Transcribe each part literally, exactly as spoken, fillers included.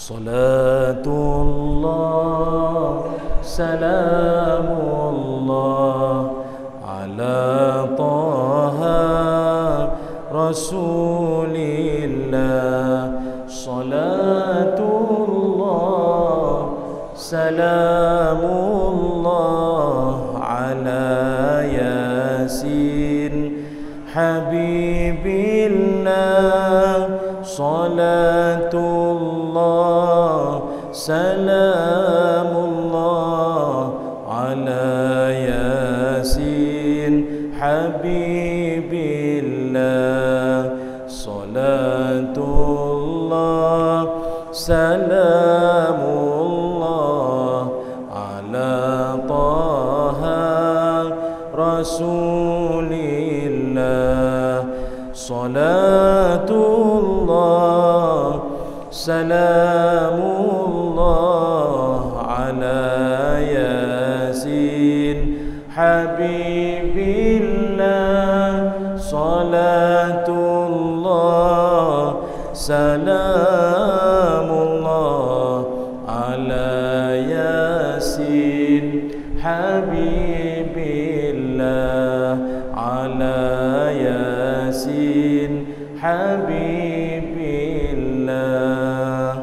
Salatullah salamullah ala taha rasulillah. Salatullah salamullah ala yasin habibillah. Salatullah salamullah ala yasin habibillah. Salatullah salamullah ala taha rasulillah. Salatullah salamullah ala yasin habibillah. Salatullah salamullah ala yasin habibillah. Ala yasin habibillah.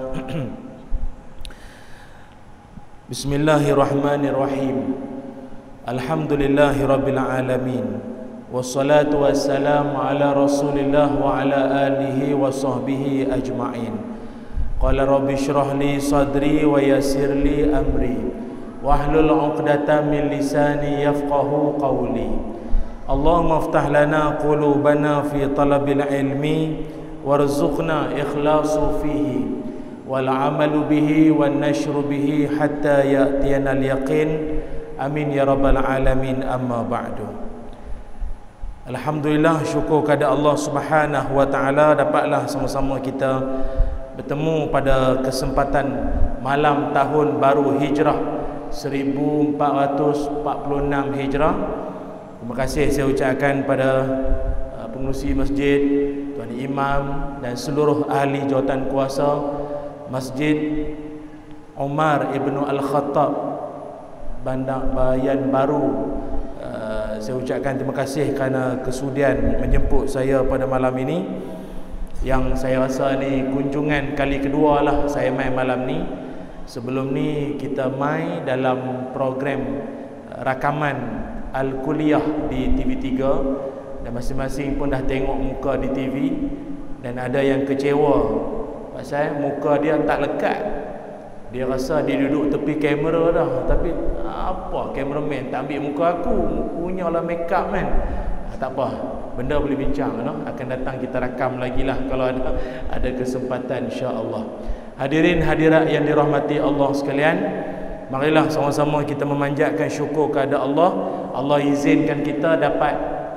Bismillahirrahmanirrahim. Alhamdulillahi rabbil alamin. Wassalatu wassalamu ala rasulillah wa ala alihi wa sahbihi ajma'in. Qala rabbi shrah li sadri wa yassir li amri wahlul 'uqdatam min lisani yafqahu qawli. Allahumma aftah lana qulubana fi talabil ilmi warzuqna ikhlasu fihi wal amalu bihi wan nashru bihi hatta ya'tiyana al yaqin. Amin ya rabbal alamin. Amma ba'du. Alhamdulillah, syukur kepada Allah Subhanahu wa taala dapatlah sama-sama kita bertemu pada kesempatan malam tahun baru Hijrah seribu empat ratus empat puluh enam Hijrah. Terima kasih saya ucapkan pada uh, pengurusi masjid, tuan imam dan seluruh ahli jawatan kuasa Masjid Umar Ibn Al-Khattab Bandar Bayan Baru. Uh, saya ucapkan terima kasih kerana kesudian menjemput saya pada malam ini, yang saya rasa ni kunjungan kali kedua lah saya main malam ni. Sebelum ni kita main dalam program uh, rakaman Al-Kuliah di T V tiga dan masing-masing pun dah tengok muka di T V dan ada yang kecewa pasal muka dia tak lekat. Dia rasa dia duduk tepi kamera dah, tapi apa, kameraman tak ambil muka aku, punyalah make up kan. Tak apa, benda boleh bincang, no? Akan datang kita rakam lagi lah kalau ada ada kesempatan, insya-Allah. Hadirin hadirat yang dirahmati Allah sekalian, marilah sama-sama kita memanjatkan syukur kepada Allah. Allah izinkan kita dapat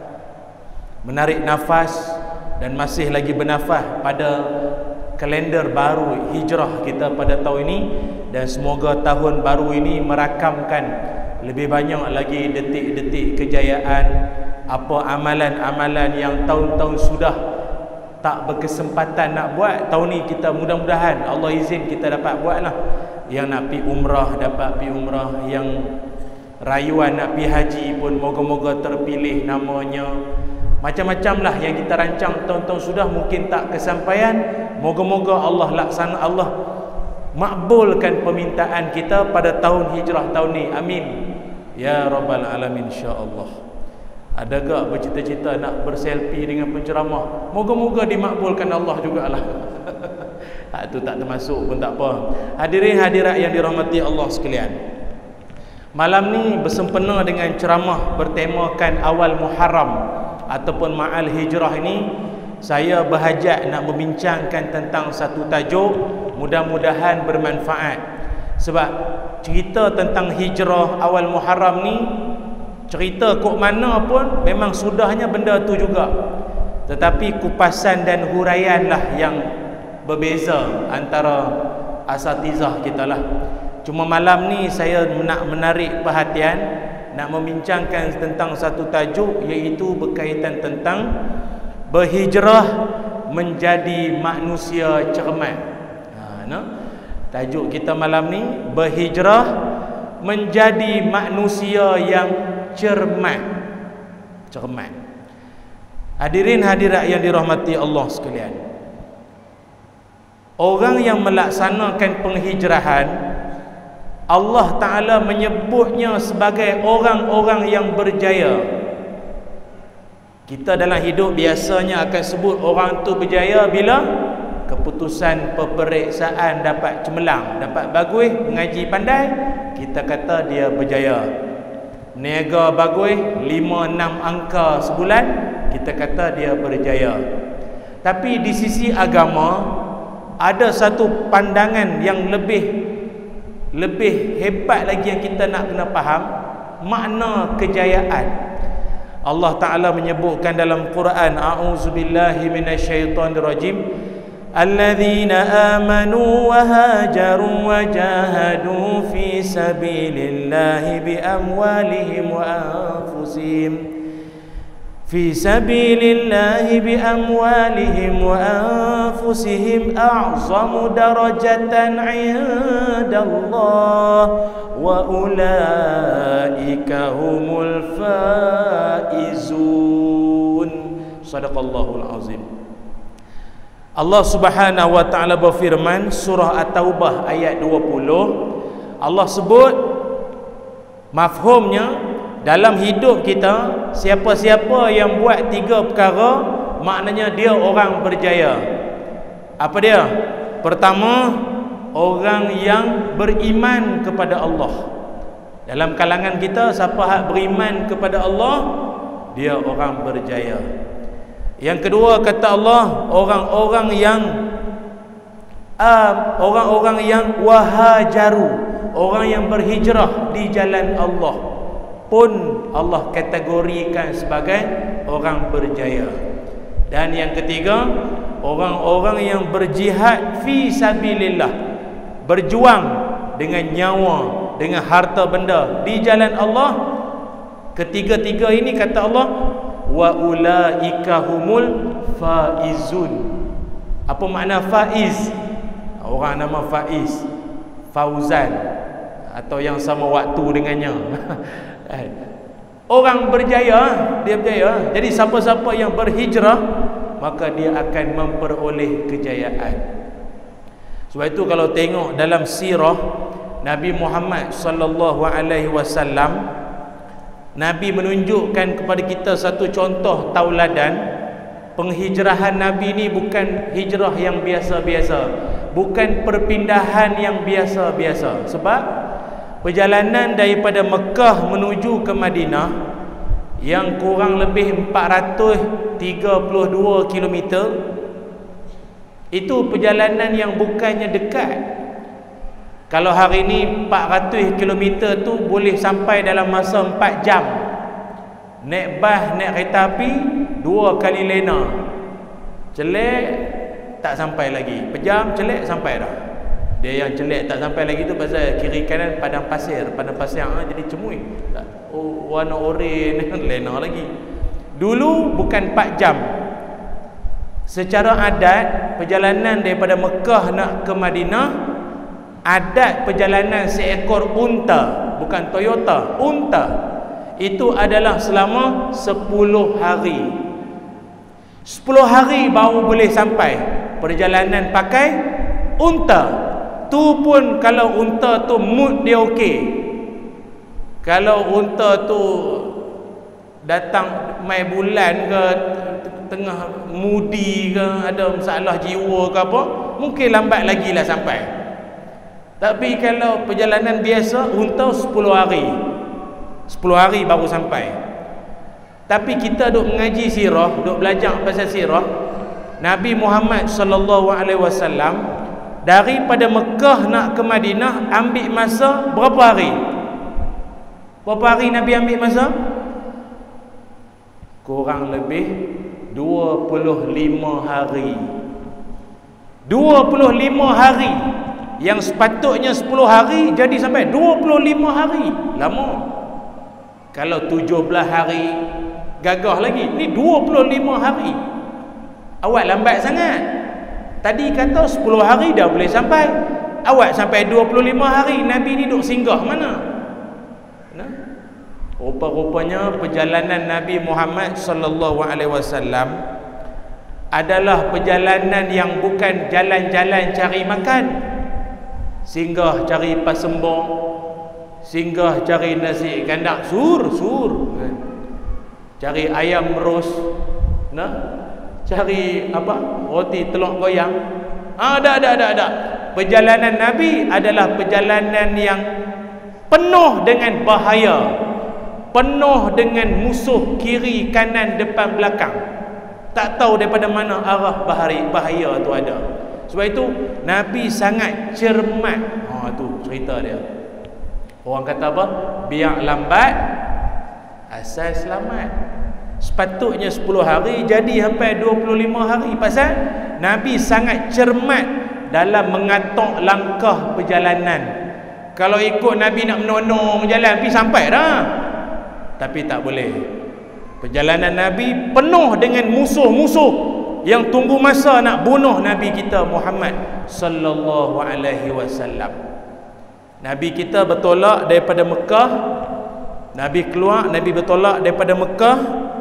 menarik nafas dan masih lagi bernafas pada kalender baru hijrah kita pada tahun ini, dan semoga tahun baru ini merakamkan lebih banyak lagi detik-detik kejayaan, apa amalan-amalan yang tahun-tahun sudah tak berkesempatan nak buat. Tahun ni kita mudah-mudahan Allah izin kita dapat buatlah. Yang nak pergi umrah dapat pergi umrah, yang rayuan nak pergi haji pun moga-moga terpilih namanya. Macam-macam lah yang kita rancang tahun-tahun sudah mungkin tak kesampaian. Moga-moga Allah laksana, Allah makbulkan permintaan kita pada tahun hijrah tahun ni. Amin ya rabbal alamin, insya-Allah. Ada gak bercita-cita nak berselfie dengan penceramah? Moga-moga dimakbulkan Allah jugalah. Itu tak termasuk pun tak apa. Hadirin hadirat yang dirahmati Allah sekalian, malam ni bersempena dengan ceramah bertemakan awal Muharram ataupun Ma'al Hijrah ini, saya berhajat nak membincangkan tentang satu tajuk, mudah-mudahan bermanfaat. Sebab cerita tentang hijrah awal Muharram ni, cerita kok mana pun memang sudahnya benda tu juga, tetapi kupasan dan huraian lah yang berbeza antara asatizah kita lah. Cuma malam ni saya nak menarik perhatian, nak membincangkan tentang satu tajuk, iaitu berkaitan tentang berhijrah menjadi manusia cermat. Ha, no? Tajuk kita malam ni, berhijrah menjadi manusia yang cermat. Cermat. Hadirin hadirat yang dirahmati Allah sekalian, orang yang melaksanakan penghijrahan, Allah Ta'ala menyebutnya sebagai orang-orang yang berjaya. Kita dalam hidup biasanya akan sebut orang tu berjaya bila keputusan peperiksaan dapat cemerlang, dapat bagus, mengaji pandai, kita kata dia berjaya. Niaga bagus, lima enam angka sebulan, kita kata dia berjaya. Tapi di sisi agama ada satu pandangan yang lebih lebih hebat lagi yang kita nak kena faham, makna kejayaan. Allah Ta'ala menyebutkan dalam Quran, a'udzubillahi minasyaitonirrajim, alladzina amanu wa hajaru wa jahadu fi sabilillahi bi amwalihim wa anfusihim fi sabilillahi bi amwalihim wa anfusihim a'zamu darajatan 'indallah wa ulaika humul faizun. Shadaqallahul azim. Allah Subhanahu wa taala berfirman, surah At-Taubah ayat dua puluh. Allah sebut mafhumnya, dalam hidup kita, siapa-siapa yang buat tiga perkara, maknanya dia orang berjaya. Apa dia? Pertama, orang yang beriman kepada Allah. Dalam kalangan kita, siapa yang beriman kepada Allah, dia orang berjaya. Yang kedua, kata Allah, orang-orang yang uh, orang-orang yang wahajaru, orang yang berhijrah di jalan Allah, pun Allah kategorikan sebagai orang berjaya. Dan yang ketiga, orang-orang yang berjihad fi sabilillah, berjuang dengan nyawa, dengan harta benda di jalan Allah. Ketiga-tiga ini kata Allah, wa ulaika humul faizun. Apa makna faiz? Orang nama Faiz, Fauzan, atau yang sama waktu dengannya. Orang berjaya, dia berjaya. Jadi siapa-siapa yang berhijrah, maka dia akan memperoleh kejayaan. Sebab itu kalau tengok dalam sirah Nabi Muhammad sallallahu alaihi wasallam, Nabi menunjukkan kepada kita satu contoh tauladan. Penghijrahan Nabi ni bukan hijrah yang biasa-biasa, bukan perpindahan yang biasa-biasa. Sebab perjalanan daripada Mekah menuju ke Madinah yang kurang lebih empat ratus tiga puluh dua kilometer, itu perjalanan yang bukannya dekat. Kalau hari ni empat ratus kilometer tu boleh sampai dalam masa empat jam. Naik bas, naik kereta api, dua kali lena. Celek tak sampai lagi, pejam celek sampai dah. Dia yang celek tak sampai lagi tu pasal kiri kanan padang pasir. Padang pasir ah, jadi cemui. Oh, warna oranye lena lagi. Dulu bukan empat jam. Secara adat, perjalanan daripada Mekah nak ke Madinah, adat perjalanan seekor unta, bukan Toyota, unta, itu adalah selama sepuluh hari. sepuluh hari baru boleh sampai. Perjalanan pakai unta. Tu pun kalau unta tu mood dia okey. Kalau unta tu datang mai bulan ke, tengah moody ke, ada masalah jiwa ke apa, mungkin lambat lagi lah sampai. Tapi kalau perjalanan biasa, unta sepuluh hari, sepuluh hari baru sampai. Tapi kita duk mengaji sirah, duk belajar pasal sirah Nabi Muhammad sallallahu alaihi wasallam, daripada Mekah nak ke Madinah ambil masa berapa hari? Berapa hari Nabi ambil masa? Kurang lebih dua puluh lima hari. dua puluh lima hari. Yang sepatutnya sepuluh hari jadi sampai dua puluh lima hari. Lama. Kalau tujuh belas hari gagah lagi. Ni dua puluh lima hari. Awak lambat sangat. Tadi kata sepuluh hari dah boleh sampai. awal sampai dua puluh lima hari Nabi ni duk singgah mana? Nah, rupa-rupanya perjalanan Nabi Muhammad sallallahu alaihi wasallam adalah perjalanan yang bukan jalan-jalan cari makan, singgah cari pasembong, singgah cari nasi kandak, sur sur cari ayam ros, nah, cari apa, roti telur goyang. Ah, ada ada ada ada. Perjalanan Nabi adalah perjalanan yang penuh dengan bahaya, penuh dengan musuh kiri kanan depan belakang. Tak tahu daripada mana arah bahaya bahaya tu ada. Sebab itu Nabi sangat cermat. Ha tu cerita dia. Orang kata apa? Biar lambat asal selamat. Sepatutnya sepuluh hari jadi sampai dua puluh lima hari. Pasal Nabi sangat cermat dalam mengatur langkah perjalanan. Kalau ikut Nabi nak menonong jalan, pergi sampai dah. Tapi tak boleh. Perjalanan Nabi penuh dengan musuh-musuh yang tunggu masa nak bunuh Nabi kita Muhammad sallallahu alaihi wasallam. Nabi kita bertolak daripada Mekah. Nabi keluar, Nabi bertolak daripada Mekah,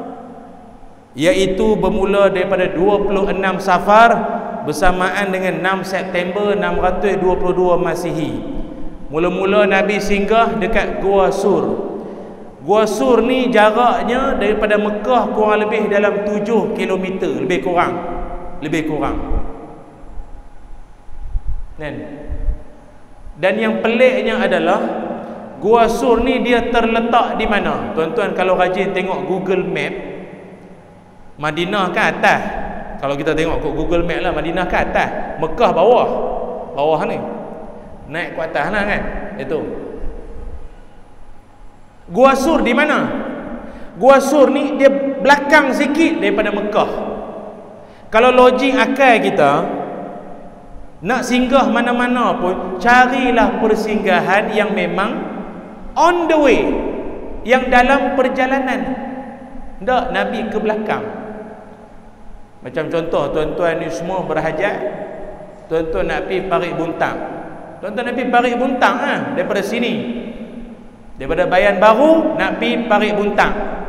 iaitu bermula daripada dua puluh enam Safar bersamaan dengan enam September enam ratus dua puluh dua Masihi. Mula-mula Nabi singgah dekat Gua Sur. Gua Sur ni jaraknya daripada Mekah kurang lebih dalam tujuh kilometer, lebih kurang. Lebih kurang. Kan? Dan yang peliknya adalah Gua Sur ni dia terletak di mana? Tuan-tuan kalau rajin tengok Google Map, Madinah kan atas. Kalau kita tengok kat Google Map lah, Madinah kan atas, Mekah bawah. Bawah ni. Naik ke atas lah kan. Itu. Gua Sur di mana? Gua Sur ni dia belakang sikit daripada Mekah. Kalau logik akal kita, nak singgah mana-mana pun, carilah persinggahan yang memang on the way, yang dalam perjalanan. Tak, Nabi ke belakang. Macam contoh, tuan-tuan ni semua berhajat, tuan-tuan nak pergi Parit Buntang, tuan-tuan nak pergi Parit Buntang ha? Daripada sini, daripada Bayan Baru nak pergi Parit Buntang.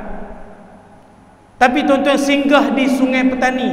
Tapi tuan-tuan singgah di Sungai Petani.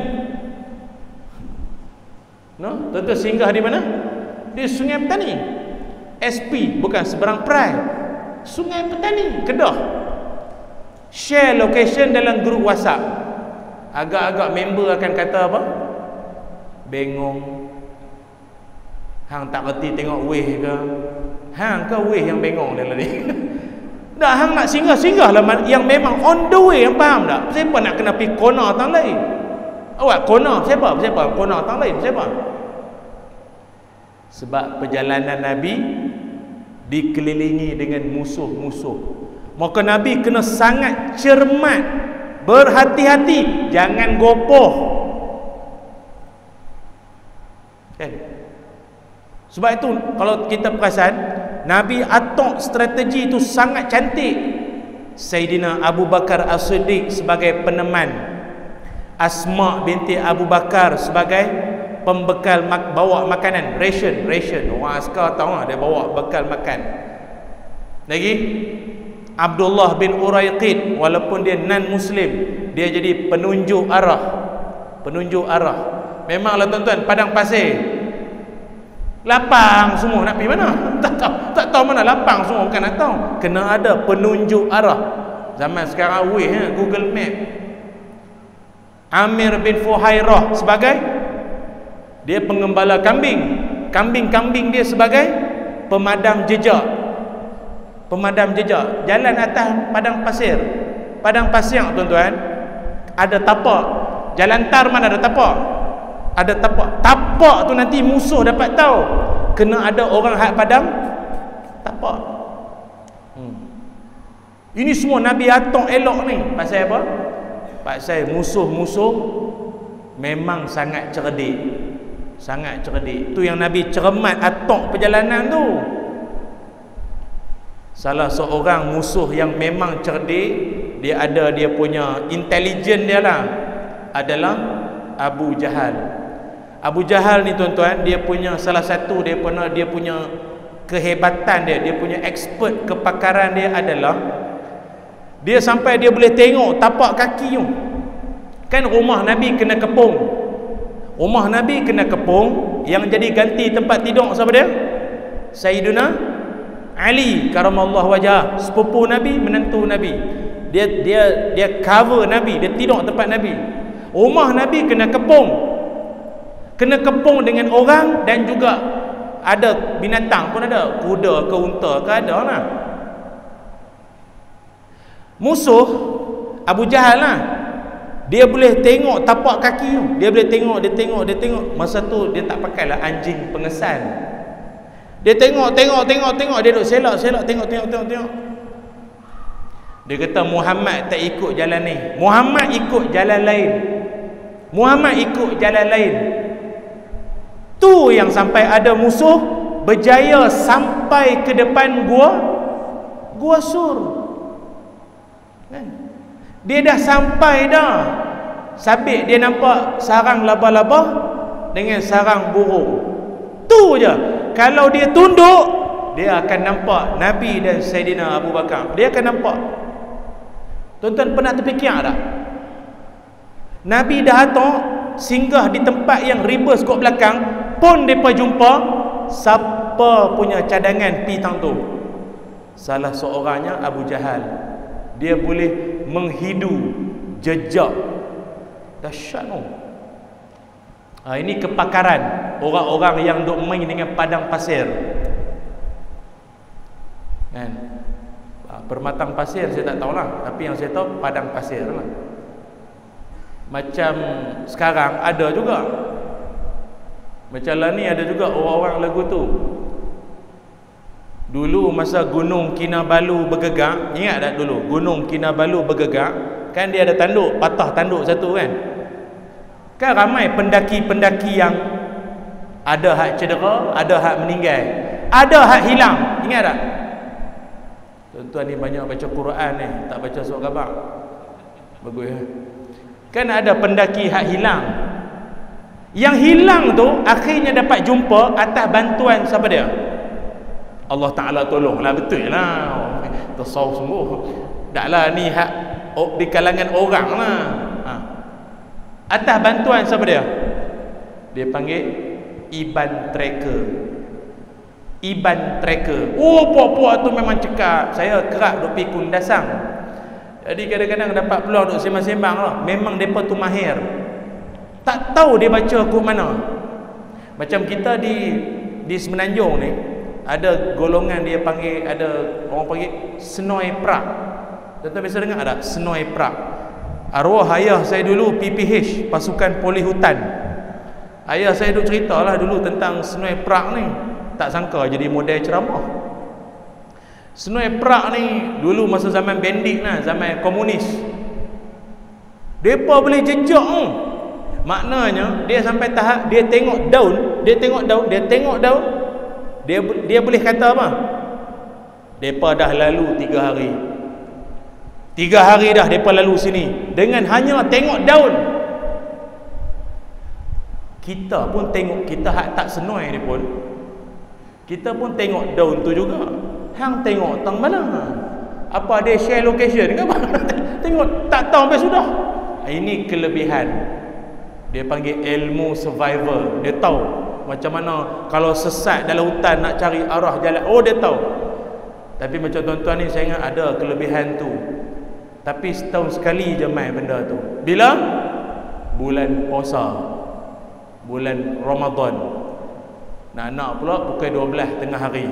No? Tuan-tuan singgah di mana? Di Sungai Petani. S P, bukan seberang Perai, Sungai Petani, Kedah. Share location dalam grup WhatsApp. Agak-agak member akan kata apa? Bengong. Hang tak reti tengok weh ke? Hang ke weh yang bengong dalam ni? Dah, hang nak singgah-singgah lah yang memang on the way, yang faham tak? Siapa nak kena pergi kona tang lain? Awak kona siapa? Siapa? Kona tang lain siapa? Sebab perjalanan Nabi dikelilingi dengan musuh-musuh. Maka Nabi kena sangat cermat, berhati-hati, jangan gopoh. Kan? Sebab itu kalau kita perasan, Nabi atok strategi itu sangat cantik. Sayyidina Abu Bakar As-Siddiq sebagai peneman, Asma binti Abu Bakar sebagai pembekal mak bawa makanan, ration, ration. Orang askar tahu lah, dia bawa bekal makan. Lagi Abdullah bin Uraiqid, walaupun dia non-Muslim, dia jadi penunjuk arah. Penunjuk arah. Memanglah tuan-tuan, padang pasir, lapang semua, nak pergi mana? Tak tahu, tak tahu mana lapang semua, bukan nak tahu. Kena ada penunjuk arah. Zaman sekarang weh ha, Google Map. Amir bin Fuhairah sebagai dia pengembala kambing. Kambing-kambing dia sebagai pemadam jejak. Pemadam jejak, jalan atas padang pasir. Padang pasir tuan-tuan, ada tapak. Jalan tar mana ada tapak? Ada tapak. Tapak tu nanti musuh dapat tahu. Kena ada orang hak padam tapak. hmm. Ini semua Nabi atok elok ni. Pasal apa? Pasal musuh-musuh memang sangat cerdik. Sangat cerdik. Tu yang Nabi cermat atok perjalanan tu. Salah seorang musuh yang memang cerdik, dia ada dia punya intelijen dia lah, adalah Abu Jahal. Abu Jahal ni tuan-tuan, dia punya salah satu dia pernah dia punya kehebatan dia, dia punya expert kepakaran dia adalah dia sampai dia boleh tengok tapak kaki tu. Kan rumah Nabi kena kepung. Rumah Nabi kena kepung, yang jadi ganti tempat tidur siapa dia? Sayyiduna Ali karamallahu wajhah, sepupu Nabi, menantu Nabi. Dia dia dia cover Nabi, dia tidur tempat Nabi. Rumah Nabi kena kepung. Kena kepung dengan orang dan juga ada binatang pun ada, kuda ke unta ke ada lah. Musuh Abu Jahal lah, dia boleh tengok tapak kaki tu. Dia boleh tengok, dia tengok, dia tengok. Masa tu dia tak pakailah anjing pengesan. Dia tengok, tengok, tengok, tengok. Dia duduk selak, selak, tengok, tengok, tengok, tengok. Dia kata Muhammad tak ikut jalan ni. Muhammad ikut jalan lain. Muhammad ikut jalan lain. Tu yang sampai ada musuh berjaya sampai ke depan gua Gua Sur. Kan? Dia dah sampai dah. Sabit dia nampak sarang laba-laba dengan sarang burung. Tu je. Kalau dia tunduk, dia akan nampak Nabi dan Sayyidina Abu Bakar. Dia akan nampak. Tuan-tuan pernah terfikir tak? Nabi dah datang singgah di tempat yang reverse kat belakang, pun mereka jumpa siapa punya cadangan pitang tu? Salah seorangnya Abu Jahal. Dia boleh menghidu jejak. Dahsyat tu. Ha, ini kepakaran orang-orang yang duk main dengan padang pasir. Kan? Ha, permatang pasir saya tak tahulah, tapi yang saya tahu padang pasir lah. Macam sekarang ada juga. Macam lah ni ada juga orang-orang lagu tu. Dulu masa Gunung Kinabalu bergegak, ingat tak dulu Gunung Kinabalu bergegak, kan dia ada tanduk, patah tanduk satu kan. Kan ramai pendaki-pendaki yang ada hak cedera, ada hak meninggal, ada hak hilang. Ingat tak? Tuan-tuan ni banyak baca Quran ni, tak baca surat khabar. Bagus ya. Kan ada pendaki hak hilang. Yang hilang tu akhirnya dapat jumpa atas bantuan siapa dia? Allah Ta'ala tolonglah, betul lah. Tersau sungguh. Taklah ni hak oh, di kalangan orang lah. Ha. Atas bantuan siapa dia? Dia panggil Iban Tracker. Iban Tracker. Oh, puak-puak tu memang cekap. Saya kerap duk pikun dasang. Jadi kadang-kadang dapat peluang duk sembang-sembang lah. Memang mereka tu mahir. Tak tahu dia baca kod mana. Macam kita di di Semenanjung ni, ada golongan dia panggil, ada orang panggil Senoi Prak. Tuan-tuan biasa dengar tak? Senoi Prak. Arwah ayah saya dulu P P H, pasukan poli hutan. Ayah saya duk ceritalah dulu tentang Senoi Prak ni. Tak sangka jadi model ceramah. Senoi Prak ni dulu masa zaman bandit lah, zaman komunis. Depa boleh jejak tu. Maknanya dia sampai tahap dia tengok daun, dia tengok daun, dia tengok daun, dia dia boleh kata apa? Depa dah lalu tiga hari. Tiga hari dah depa lalu sini dengan hanya tengok daun. Kita pun tengok, kita hak tak senoi ni pun, kita pun tengok daun tu juga. Hang tengok tang mana? Apa dia share location ke apa? Tengok tak tahu sampai sudah. Ini kelebihan. Dia panggil ilmu survival. Dia tahu macam mana kalau sesat dalam hutan nak cari arah jalan. Oh, dia tahu. Tapi macam tuan-tuan ni saya ingat ada kelebihan tu. Tapi setahun sekali je main benda tu. Bila? Bulan puasa, bulan Ramadan. Nak-nak pula pukul dua belas tengah hari.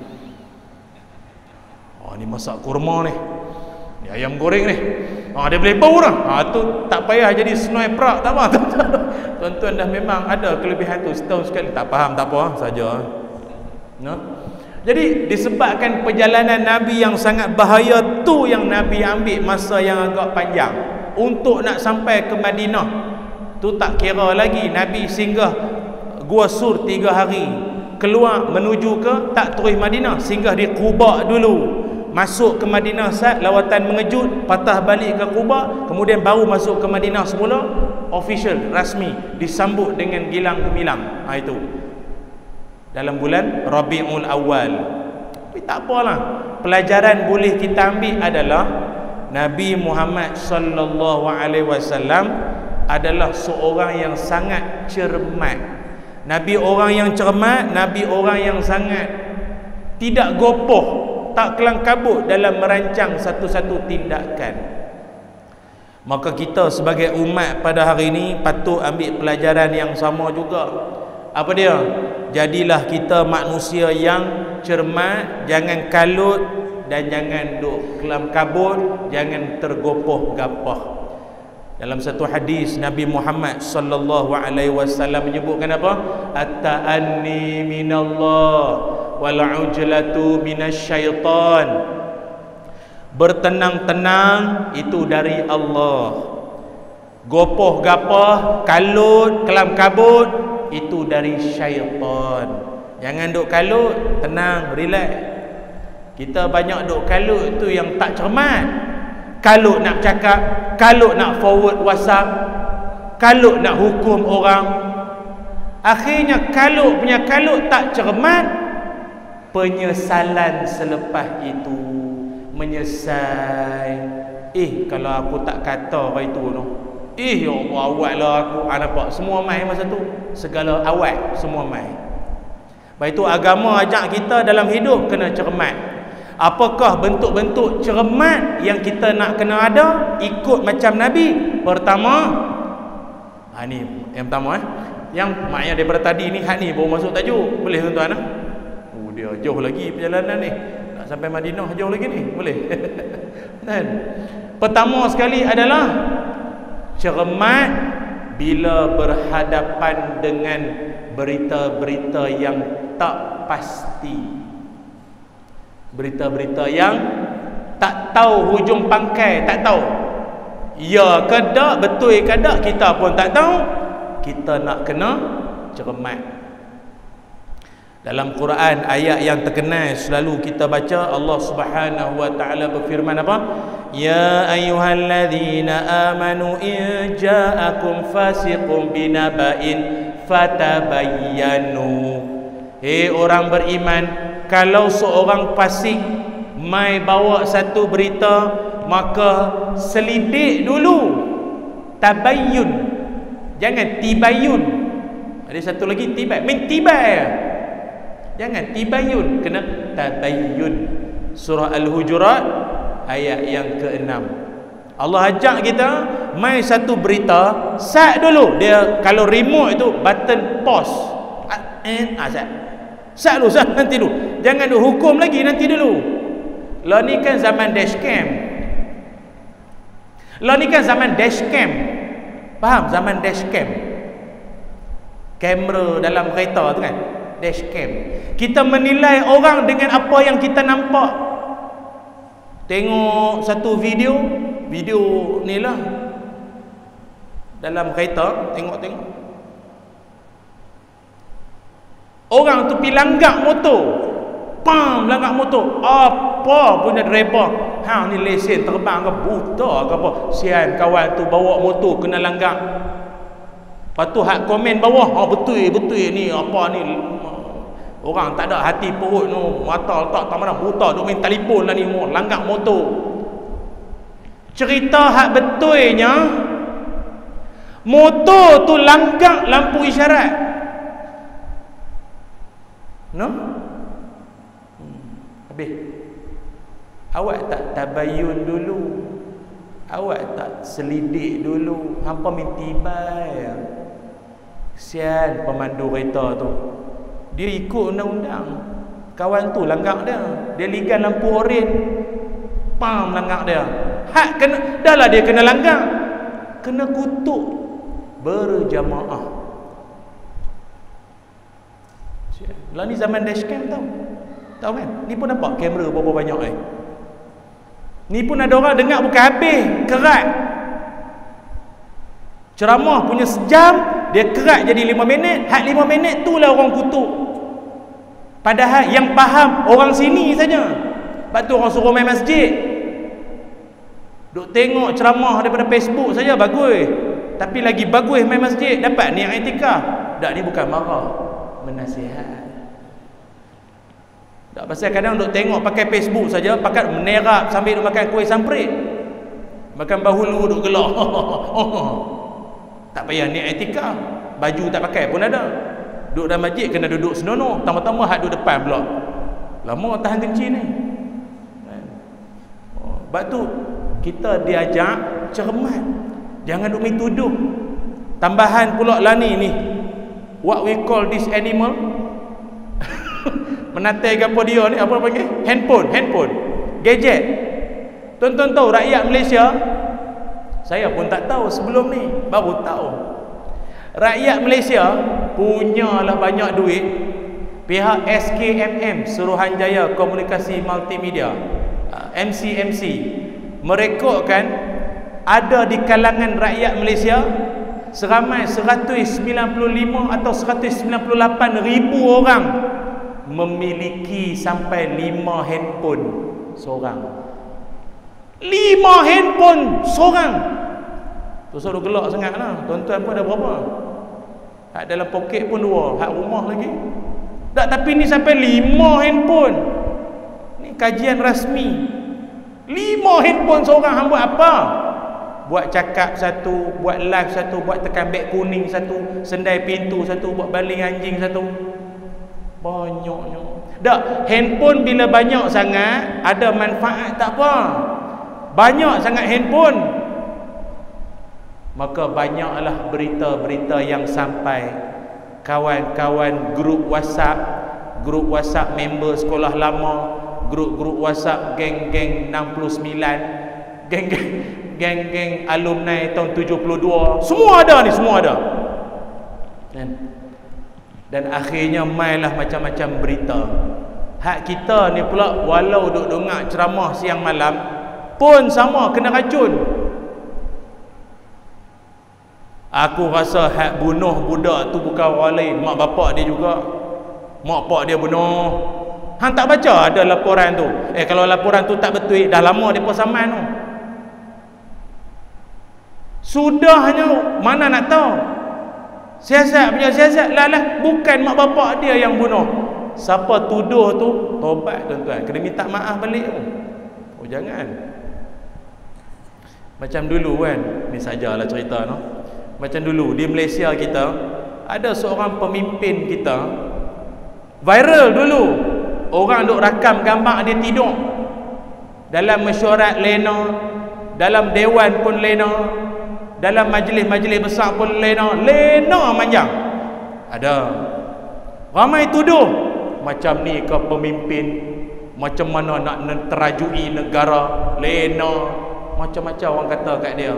Oh, ni masak kurma ni. Ni ayam goreng ni. Ah, dia boleh bau dah. Ah, tu tak payah jadi Senoi Prak, tak apa. Tuan-tuan dah memang ada kelebihan tu setahun sekali. Tak faham tak apa saja. No? Jadi disebabkan perjalanan Nabi yang sangat bahaya tu yang Nabi ambil masa yang agak panjang untuk nak sampai ke Madinah. Tu tak kira lagi Nabi singgah Gua Sur tiga hari, keluar menuju ke tak terus Madinah, singgah di Quba dulu. Masuk ke Madinah sat, lawatan mengejut, patah balik ke Quba, kemudian baru masuk ke Madinah semula. official, rasmi, disambut dengan gilang gemilang. Ha, itu dalam bulan Rabiul Awal. Tapi tak apalah, pelajaran boleh kita ambil adalah Nabi Muhammad sallallahu alaihi wasallam adalah seorang yang sangat cermat. Nabi orang yang cermat, Nabi orang yang sangat tidak gopoh, tak kelang kabut dalam merancang satu-satu tindakan. Maka kita sebagai umat pada hari ini patut ambil pelajaran yang sama juga. Apa dia? Jadilah kita manusia yang cermat, jangan kalut dan jangan duk kelam kabut, jangan tergopoh gapah. Dalam satu hadis Nabi Muhammad sallallahu alaihi wasallam menyebutkan apa? At-ta'anni minallah wal ujlatu minasyaitan. Bertenang-tenang itu dari Allah. Gopoh gapah, kalut, kelam kabut itu dari syaitan. Jangan duk kalut, tenang, relax. Kita banyak duk kalut tu yang tak cermat. Kalut nak cakap, kalut nak forward WhatsApp, kalut nak hukum orang. Akhirnya kalut punya kalut tak cermat, penyesalan selepas itu, menyesal. Eh, kalau aku tak kata apa itu no. Eh, ya Allah, awak lah aku. Ah, nampak? Semua mai masa tu. Segala awak, semua mai. Baik itu agama ajak kita dalam hidup kena cermat. Apakah bentuk-bentuk cermat yang kita nak kena ada? Ikut macam Nabi. Pertama, ha, ni yang pertama eh. Yang maknanya daripada tadi ni, hak ni baru masuk tajuk. Boleh tuan-tuan eh? Oh, dia jauh lagi perjalanan ni. Nak sampai Madinah jauh lagi ni. Boleh. Dan pertama sekali adalah cermat bila berhadapan dengan berita-berita yang tak pasti. Berita-berita yang tak tahu hujung pangkai, tak tahu ya ke tak, betul ke tak, kita pun tak tahu. Kita nak kena cermat. Dalam Quran ayat yang terkenal selalu kita baca, Allah Subhanahu wa taala berfirman apa? Ya ayyuhalladzina amanu in ja'akum fasiqun binaba'in fatabayyanu. Hei orang beriman, kalau seorang fasik mai bawa satu berita, maka selidik dulu. Tabayyun, jangan tibayun. Ada satu lagi tibay, main tibay. Jangan tibayun, kena tabayyun. Surah Al-Hujurat ayat yang keenam. Allah ajak kita mai satu berita, sat dulu. Dia kalau remote itu button pause. Eh, ah, sat. Sat dulu, sat nanti dulu. Jangan duk hukum lagi, nanti dulu. Lah ni kan zaman dashcam. Lah ni kan zaman dashcam. Faham zaman dashcam? Kamera dalam kereta tu kan, dashcam. Kita menilai orang dengan apa yang kita nampak. Tengok satu video, video ni lah dalam kereta, tengok-tengok orang tu pergi langgak motor. Pam, langgak motor. Apa punya driver? Hang ni lesen terbang ke buta ke apa? Sian kawan tu bawa motor kena langgak. Lepas tu hak komen bawah, oh betul betul ni apa ni. Orang tak ada hati perut tu, mata letak tak mana buta duk main telefon lah ni, langgak motor. Cerita hak betulnya motor tu langgak lampu isyarat. No? Hmm. Habis. Awak tak tabayun dulu. Awak tak selidik dulu. Hampa minti bayar. Kesian pemandu kereta tu. Dia ikut undang-undang. Kawan tu langgak dia. Dia ligan lampu oren. Pam, langgak dia. Hak kena, dah lah dia kena langgak. Kena kutuk berjamaah. Lah ni zaman dashcam tau. Tahu kan? Ni pun nampak kamera berapa banyak eh. Ni pun ada orang dengar bukan habis, kerat. Ceramah punya sejam, dia kerat jadi lima minit. Hak lima minit tu lah orang kutuk. Padahal yang faham orang sini saja. Lepas tu orang suruh main masjid. Duk tengok ceramah daripada Facebook saja bagus. tapi lagi bagus main masjid, dapat ni i'tikaf. Tak, ni bukan marah, menasihat. Tak, pasal kadang duk tengok pakai Facebook saja, pakai menerap sambil duk makan kuih samprit, makan bahulu duk gelak. Tak payah ni i'tikaf, baju tak pakai pun ada. Duduk dalam masjid kena duduk senonoh, tambah-tambah hak duduk depan pula. Lama tahan kencing ni. Oh, sebab tu kita diajak cermat, jangan duk main tuduh. Tambahan pula lah ni ni, what we call this animal, menatai apa dia ni, apa panggil? Handphone, handphone, gadget. Tuan-tuan tahu rakyat Malaysia, saya pun tak tahu sebelum ni, baru tahu. Rakyat Malaysia punyalah banyak duit. Pihak S K M M, Suruhanjaya Komunikasi Multimedia, M C M C, merekodkan ada di kalangan rakyat Malaysia seramai seratus sembilan puluh lima atau seratus sembilan puluh lapan ribu orang memiliki sampai lima handphone seorang. Lima handphone seorang. Tu so gelak sangat lah. Tuan-tuan pun ada berapa? Hak dalam poket pun dua, hak rumah lagi. Tak, tapi ni sampai lima handphone. Ni kajian rasmi. Lima handphone seorang, hang buat apa? Buat cakap satu, buat live satu, buat tekan beg kuning satu, sendai pintu satu, buat baling anjing satu. Banyaknya. Tak, handphone bila banyak sangat ada manfaat tak apa. Banyak sangat handphone, maka banyaklah berita-berita yang sampai kawan-kawan grup WhatsApp, grup WhatsApp member sekolah lama, grup-grup WhatsApp geng-geng enam puluh sembilan, geng-geng geng-geng alumni tahun tujuh puluh dua, semua ada ni, semua ada. Dan, dan akhirnya mainlah macam-macam berita. Hak kita ni pula, walau duk dengar ceramah siang malam pun sama kena racun. Aku rasa hak bunuh budak tu bukan orang lain, mak bapak dia juga. Mak pak dia bunuh. Hang tak baca ada laporan tu? Eh, kalau laporan tu tak betul, dah lama depa saman tu. Sudahnya, mana nak tahu? Siasat punya siasat lah lah, bukan mak bapak dia yang bunuh. Siapa tuduh tu, tobat tuan-tuan, kena minta maaf balik tu. Oh jangan. Macam dulu kan, ni sajalah cerita no. Macam dulu di Malaysia kita ada seorang pemimpin kita, viral dulu. Orang duk rakam gambar dia tidur. Dalam mesyuarat lena, dalam dewan pun lena, dalam majlis-majlis besar pun lena, lena manjang. Ada. Ramai tuduh macam ni ke pemimpin, macam mana nak terajui negara, lena, macam-macam orang kata kat dia.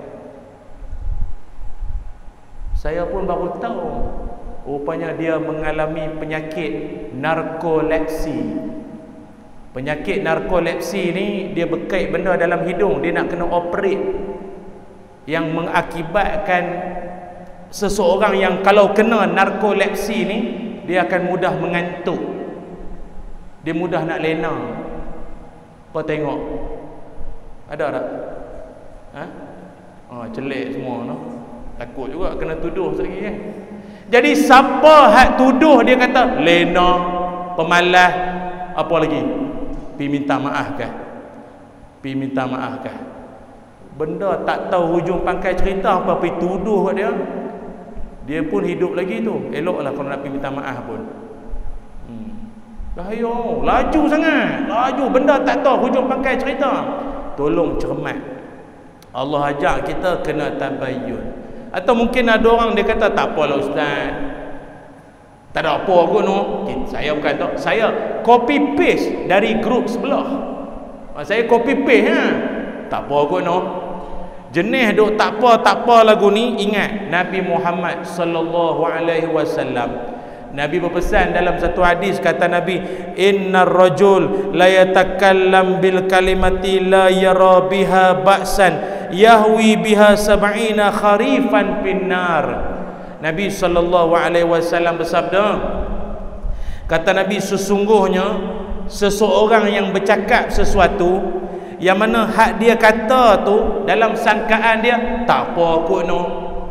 Saya pun baru tahu rupanya dia mengalami penyakit narkolepsi. Penyakit narkolepsi ni dia berkait benda dalam hidung, dia nak kena operate, yang mengakibatkan seseorang yang kalau kena narkolepsi ni dia akan mudah mengantuk, dia mudah nak lena. Kau tengok ada tak? Ha? Oh, celik semua no. Takut juga kena tuduh lagi kan. Jadi siapa hak tuduh dia kata lena, pemalas, apa lagi? Pi minta maaf kah? Pi minta maaf kah? Benda tak tahu hujung pangkai cerita apa pi tuduh kat dia. Dia pun hidup lagi tu. Eloklah kalau nak pi minta maaf pun. Hmm. Bahaya, laju sangat. Laju, benda tak tahu hujung pangkai cerita. Tolong cermat. Allah ajak kita kena tabayyun. Atau mungkin ada orang dia kata tak apalah ustaz, tak ada apa kot no. Saya bukan tahu, saya copy paste dari grup sebelah. Saya copy paste ha. Tak apa kot no. Jenis duk tak apa tak apa lagu ni, ingat Nabi Muhammad sallallahu alaihi wasallam. Nabi berpesan dalam satu hadis, kata Nabi, innar rajul la yatakallam bil kalimati la yara biha ba'san yahwi biha sab'ina kharifan finnar. Nabi sallallahu alaihi wasallam bersabda, kata Nabi, sesungguhnya seseorang yang bercakap sesuatu yang mana hak dia kata tu dalam sangkaan dia tak apa kot no,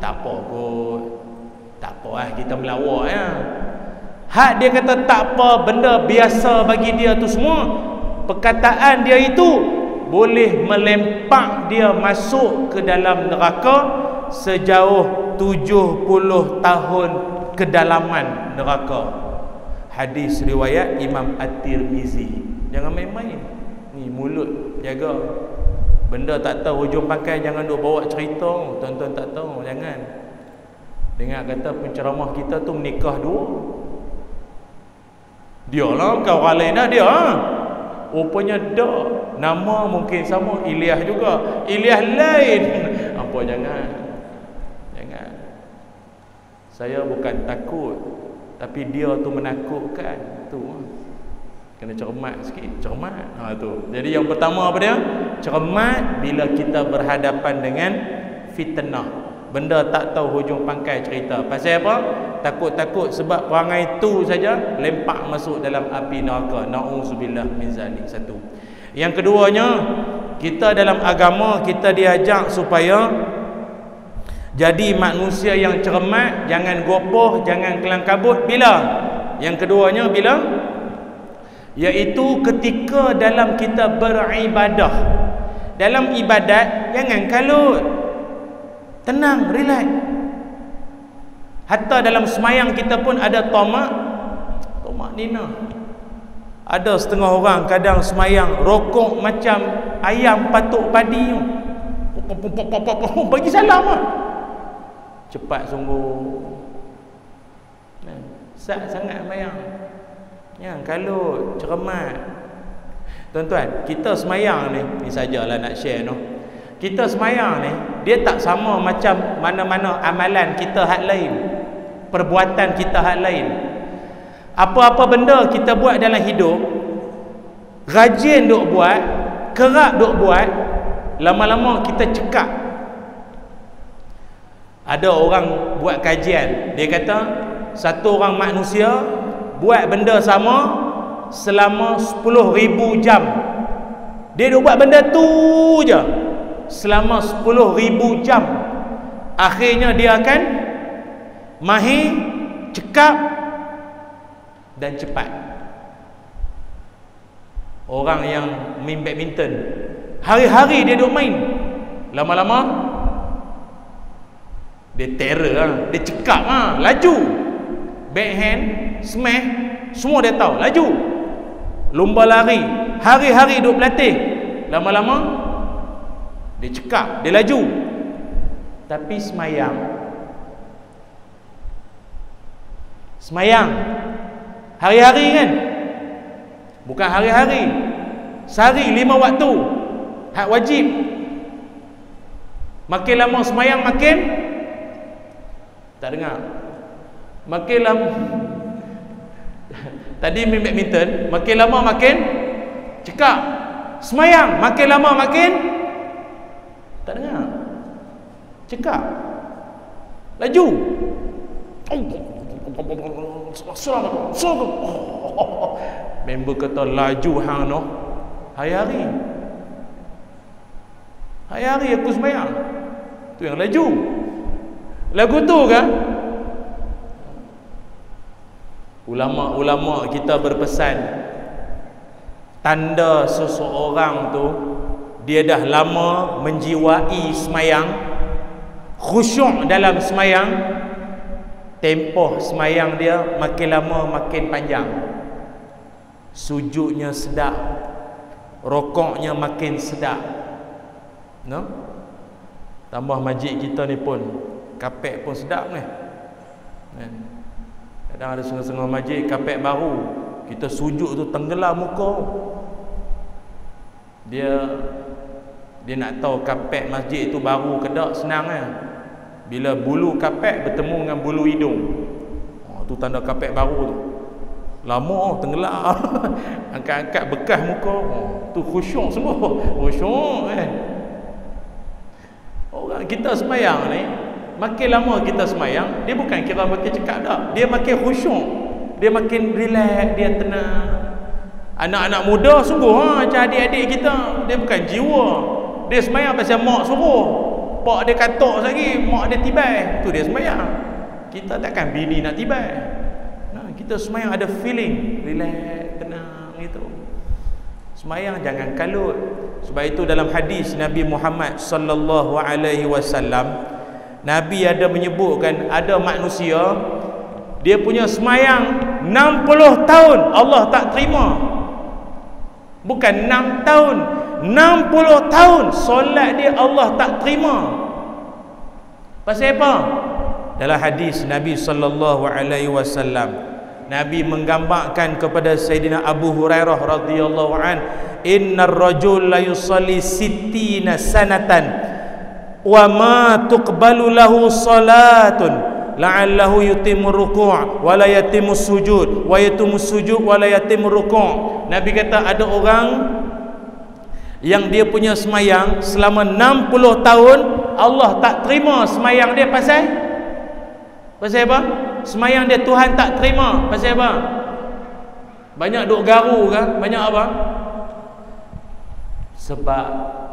tak apa kot, tak apa lah kita melawak ya. Hak dia kata tak apa, benda biasa bagi dia tu semua, perkataan dia itu boleh melempak dia masuk ke dalam neraka sejauh tujuh puluh tahun kedalaman neraka. Hadis riwayat Imam At-Tirmizi. Jangan main-main ni, mulut jaga. Benda tak tahu hujung pangkal jangan duk bawa cerita. Tuan-tuan tak tahu, jangan. Dengar kata penceramah kita tu menikah dua. Dia lah, bukan orang lain dah dia. Ha? Rupanya dah. Nama mungkin sama, Ilyas juga. Ilyas lain. Apa jangan. Jangan. Saya bukan takut, tapi dia tu menakutkan. Tu. Kena cermat sikit. Cermat. Ha, tu. Jadi yang pertama apa dia? Cermat bila kita berhadapan dengan fitnah. Benda tak tahu hujung pangkal cerita. Pasal apa? Takut-takut sebab perangai itu saja lempak masuk dalam api neraka. Na'udzubillah min zalik. Satu. Yang keduanya, kita dalam agama kita diajak supaya jadi manusia yang cermat, jangan gopoh, jangan kelang kabut. Bila? Yang keduanya bila? Iaitu ketika dalam kita beribadah. Dalam ibadat jangan kalut. Tenang, relax. Hatta dalam semayang kita pun ada tamak. Tamak nina. Ada setengah orang kadang semayang rokok macam ayam patuk padi. Bagi salam lah. Cepat sungguh. Sat sangat semayang. Yang kalut, cermat. Tuan-tuan, kita semayang ni, ni sajalah nak share no. Kita semayang ni, dia tak sama macam mana-mana amalan kita hak lain, perbuatan kita hak lain. Apa-apa benda kita buat dalam hidup, rajin duk buat, kerap duk buat, lama-lama kita cekap. Ada orang buat kajian, dia kata satu orang manusia buat benda sama selama sepuluh ribu jam. Dia duk buat benda tu je selama sepuluh ribu jam. Akhirnya dia akan mahir, cekap dan cepat. Orang yang main badminton, hari-hari dia duk main, lama-lama dia terror lah. Dia cekap lah, laju. Backhand, smash, semua dia tahu, laju. Lomba lari, hari-hari duk berlatih, lama-lama dia cekap, dia laju. Tapi semayang, semayang hari-hari kan, bukan hari-hari, sehari lima waktu, hak wajib. Makin lama semayang makin tak dengar. Makin lama tadi main badminton, makin lama makin cekap. Semayang makin lama makin tak dengar, cekap, laju. Member kata laju hang no, hari-hari hari-hari aku semayang. Tu yang laju. Lagu tu kan, ulama-ulama kita berpesan, tanda seseorang tu dia dah lama menjiwai semayang, khusyuk dalam semayang, tempoh semayang dia makin lama makin panjang, sujudnya sedap, rokoknya makin sedap, no? Tambah masjid kita ni pun kapek pun sedap ni. Kadang ada setengah-setengah masjid kapek baru, kita sujud tu tenggelam muka. Dia dia nak tahu kapek masjid tu baru ke tak, senang kan. Bila bulu kapek bertemu dengan bulu hidung, oh, tu tanda kapek baru tu. Lama tenggelam. Angkat-angkat bekas muka, oh, tu khusyuk semua. Khusyuk kan. Orang kita semayang ni, makin lama kita semayang, dia bukan kira makin cekap dah, dia makin khusyuk, dia makin relax, dia tenang. Anak-anak muda sungguh ha, macam adik-adik kita, dia bukan jiwa, dia semayang pasal mak suruh. pak dia katok lagi, mak dia tibai, tu dia sembahyang. Kita takkan bini nak tibai. Nah, kita sembahyang ada feeling, relax, tenang gitu. Sembahyang jangan kalut. Sebab itu dalam hadis Nabi Muhammad sallallahu alaihi wasallam, Nabi ada menyebutkan ada manusia dia punya sembahyang enam puluh tahun Allah tak terima. Bukan enam tahun, enam puluh tahun solat dia Allah tak terima. Pasal apa? Dalam hadis Nabi sallallahu alaihi wasallam, Nabi menggambarkan kepada Sayyidina Abu Hurairah radhiyallahu an, innar rajul la yusalli sittina sanatan wa ma tuqbalu lahu salatun la'allahu yutimmu ruku' wa la yatimmu sujud wa yatimmu sujud wa la yatimmu ruku'. Nabi kata ada orang yang dia punya semayang selama enam puluh tahun Allah tak terima semayang dia. Pasal pasal apa? Semayang dia Tuhan tak terima. Pasal apa? Banyak duk garu ke? Banyak apa? Sebab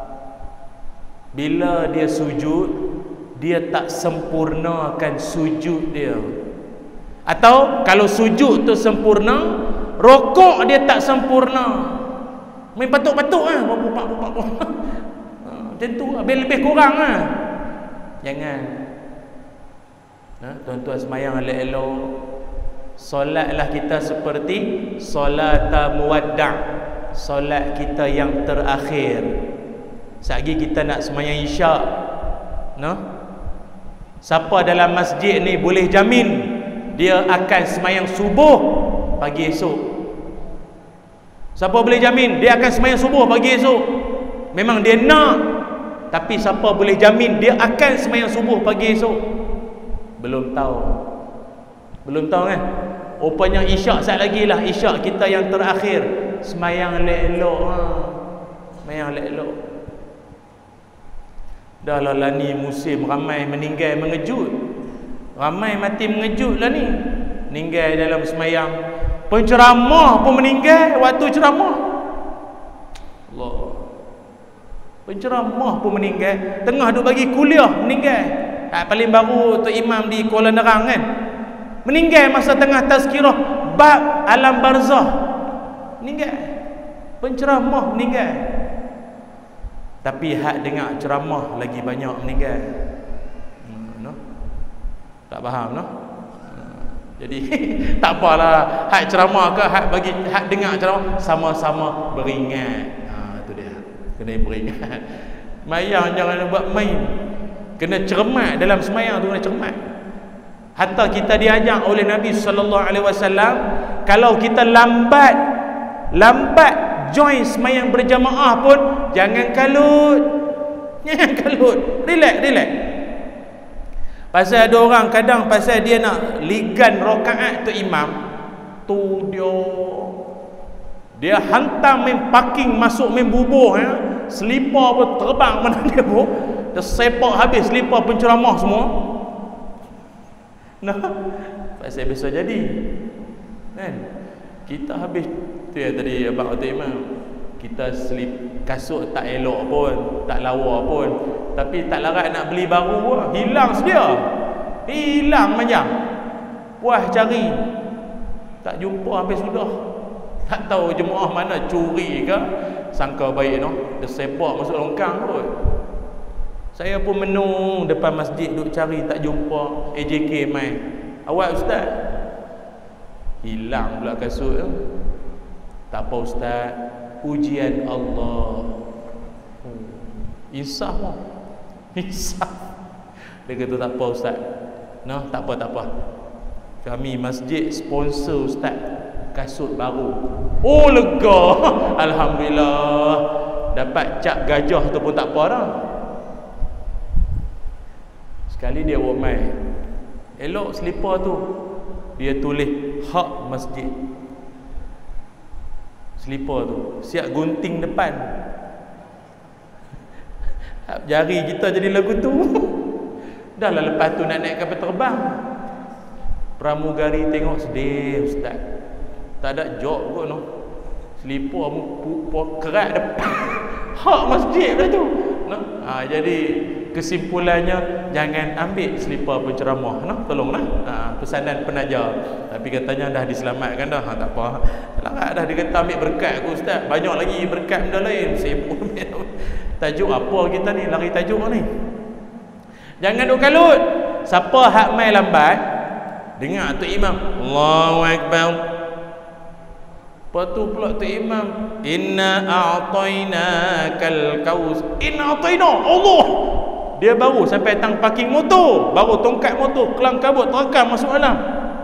bila dia sujud, dia tak sempurnakan sujud dia. Atau kalau sujud tu sempurna, rokok dia tak sempurna. Main patuk-patuk lah, bupak-bupak. Macam tu, lebih-lebih kurang lah. Jangan. Nah, tuan-tuan semayang elok-elok. Solatlah kita seperti solat muwadda', solat kita yang terakhir. Sekali kita nak semayang isyak, no? Siapa dalam masjid ni boleh jamin dia akan semayang subuh pagi esok? Siapa boleh jamin dia akan semayang subuh pagi esok? Memang dia nak, tapi siapa boleh jamin dia akan semayang subuh pagi esok? Belum tahu. Belum tahu kan? Rupanya isyak sat lagi lah, isyak kita yang terakhir. Semayang elok-elok ha. Semayang elok-elok. Dah lah, lah ni musim ramai meninggal mengejut. Ramai mati mengejut lah ni. Meninggal dalam semayang. Penceramah pun meninggal waktu ceramah. Allah. Penceramah pun meninggal. Tengah duk bagi kuliah meninggal. Ha, paling baru tu imam di Kuala Nerang kan, meninggal masa tengah tazkirah bab alam barzah. Meninggal. Penceramah meninggal. Tapi hak dengar ceramah lagi banyak meninggal. Hmm, no? Tak faham no? Hmm, jadi tak apalah, hak ceramah ke hak bagi hak dengar ceramah sama-sama beringat. Ha, tu dia. Kena beringat. Mayang jangan buat main. Kena cermat dalam semayang tu, kena cermat. Hatta kita diajak oleh Nabi sallallahu alaihi wasallam, kalau kita lambat lambat join semayang berjamaah pun jangan kalut. Jangan kalut. Relax, relax. Pasal ada orang kadang pasal dia nak ligan rakaat tu imam, tu dia dia hantam main parking masuk main bubuh ya. Selipar pun terbang mana dia pun. Dia sepak habis selipar penceramah semua. Nah, pasal biasa jadi. Kan? Kita habis tu ya tadi abang kata imam, kita selip kasut tak elok pun, tak lawa pun, tapi tak larat nak beli baru pun, hilang sedia. Hilang macam puas cari, tak jumpa habis sudah. Tak tahu jemaah mana curi ke, sangka baik no, dia sepak masuk longkang pun. Saya pun menung depan masjid duk cari tak jumpa. A J K mai. Awak ustaz? Hilang pula kasut tu. Tak apa ustaz, ujian Allah. Hmm. Insaf lah. Insaf. Dia kata tak apa ustaz. Nah, tak apa tak apa. Kami masjid sponsor ustaz kasut baru. Oh lega. Alhamdulillah. Dapat cap gajah tu pun tak apa dah. Sekali dia buat mai. Elok selipar tu. Dia tulis hak masjid. Selipar tu siap gunting depan. Jari kita jadi lagu tu. Dah lah lepas tu nak naik kapal terbang. Pramugari tengok sedih ustaz. Tak ada job kot no. Selipar mu kerat depan. Hak masjid dah tu. No? Ha, jadi kesimpulannya, jangan ambil selipar penceramah, nah, tolonglah. Ha, pesanan penaja. Tapi katanya dah diselamatkan dah. Ha, tak apa. Selamat dah, dia kata ambil berkat aku ustaz. Banyak lagi berkat benda lain. Sibuk ambil tajuk apa kita ni, lari tajuk ni. Jangan duk kalut. Siapa hak mai lambat, dengar tu imam Allahu akbar. Lepas tu pula tu imam, inna a'tainakal kaus. Inna a'taina Allah. Dia baru sampai tang parking motor, baru tongkat motor kelang kabut terekam masuk dalam.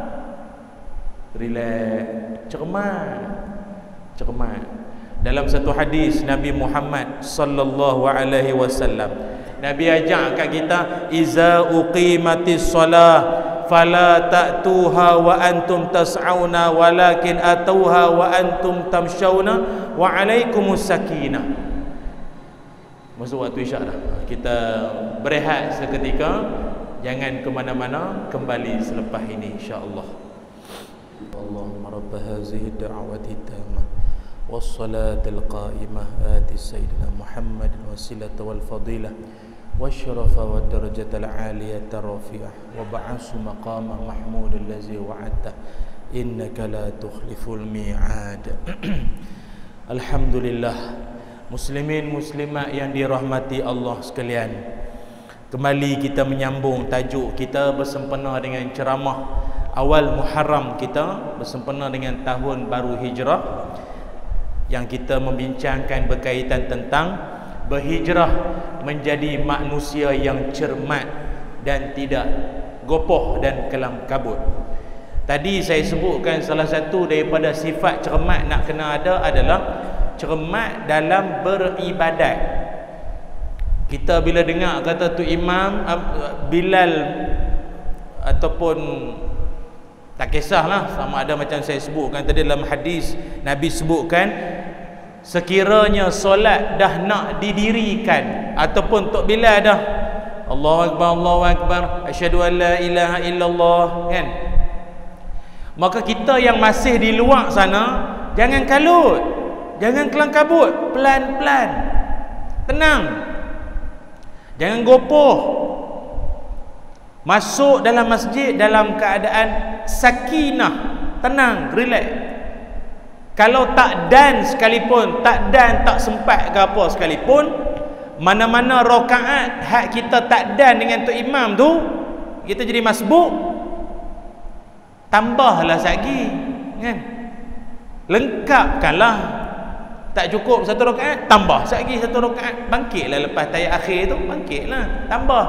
Relax, cermat. Cermat. Dalam satu hadis Nabi Muhammad sallallahu alaihi wasallam, Nabi ajak kat kita, iza uqimatis solah fala ta'tuha wa antum tas'auna walakin atauha wa antum tamshawna wa alaikumus sakinah. Masuk waktu isyak dah. Kita berehat seketika, jangan ke mana-mana, kembali selepas ini insya-Allah. Allahumma rabb hadhihi ad-da'wati tammah was-salatil qa'imah ati sayyidina Muhammadin wasilata wal fadilah والشرف والدرجة العالية الرفيعة وبعث مقام محمود الذي وعدته إنك لا تخلف الميعاد. Alhamdulillah, muslimin muslimat yang dirahmati Allah sekalian, kembali kita menyambung tajuk kita bersempena dengan ceramah awal Muharram kita, bersempena dengan tahun baru Hijrah, yang kita membincangkan berkaitan tentang berhijrah menjadi manusia yang cermat dan tidak gopoh dan kelam kabut. Tadi saya sebutkan salah satu daripada sifat cermat nak kena ada adalah cermat dalam beribadat. Kita bila dengar kata tu imam Bilal ataupun tak kisahlah, sama ada macam saya sebutkan tadi dalam hadis Nabi sebutkan, sekiranya solat dah nak didirikan ataupun Tok Bilal dah Allahu akbar Allahu akbar asyhadu an la ilaha illallah, kan, maka kita yang masih di luar sana jangan kalut, jangan kelang kabut, pelan-pelan, tenang, jangan gopoh, masuk dalam masjid dalam keadaan sakinah, tenang, relax. Kalau tak dan sekalipun, tak dan tak sempat ke apa sekalipun, mana-mana rakaat hak kita tak dan dengan tu imam tu, kita jadi masbuk, tambahlah lagi, kan, lengkapkanlah. Tak cukup satu rakaat, tambah lagi satu rakaat, bangkitlah lepas tahiyat akhir tu, bangkitlah, tambah.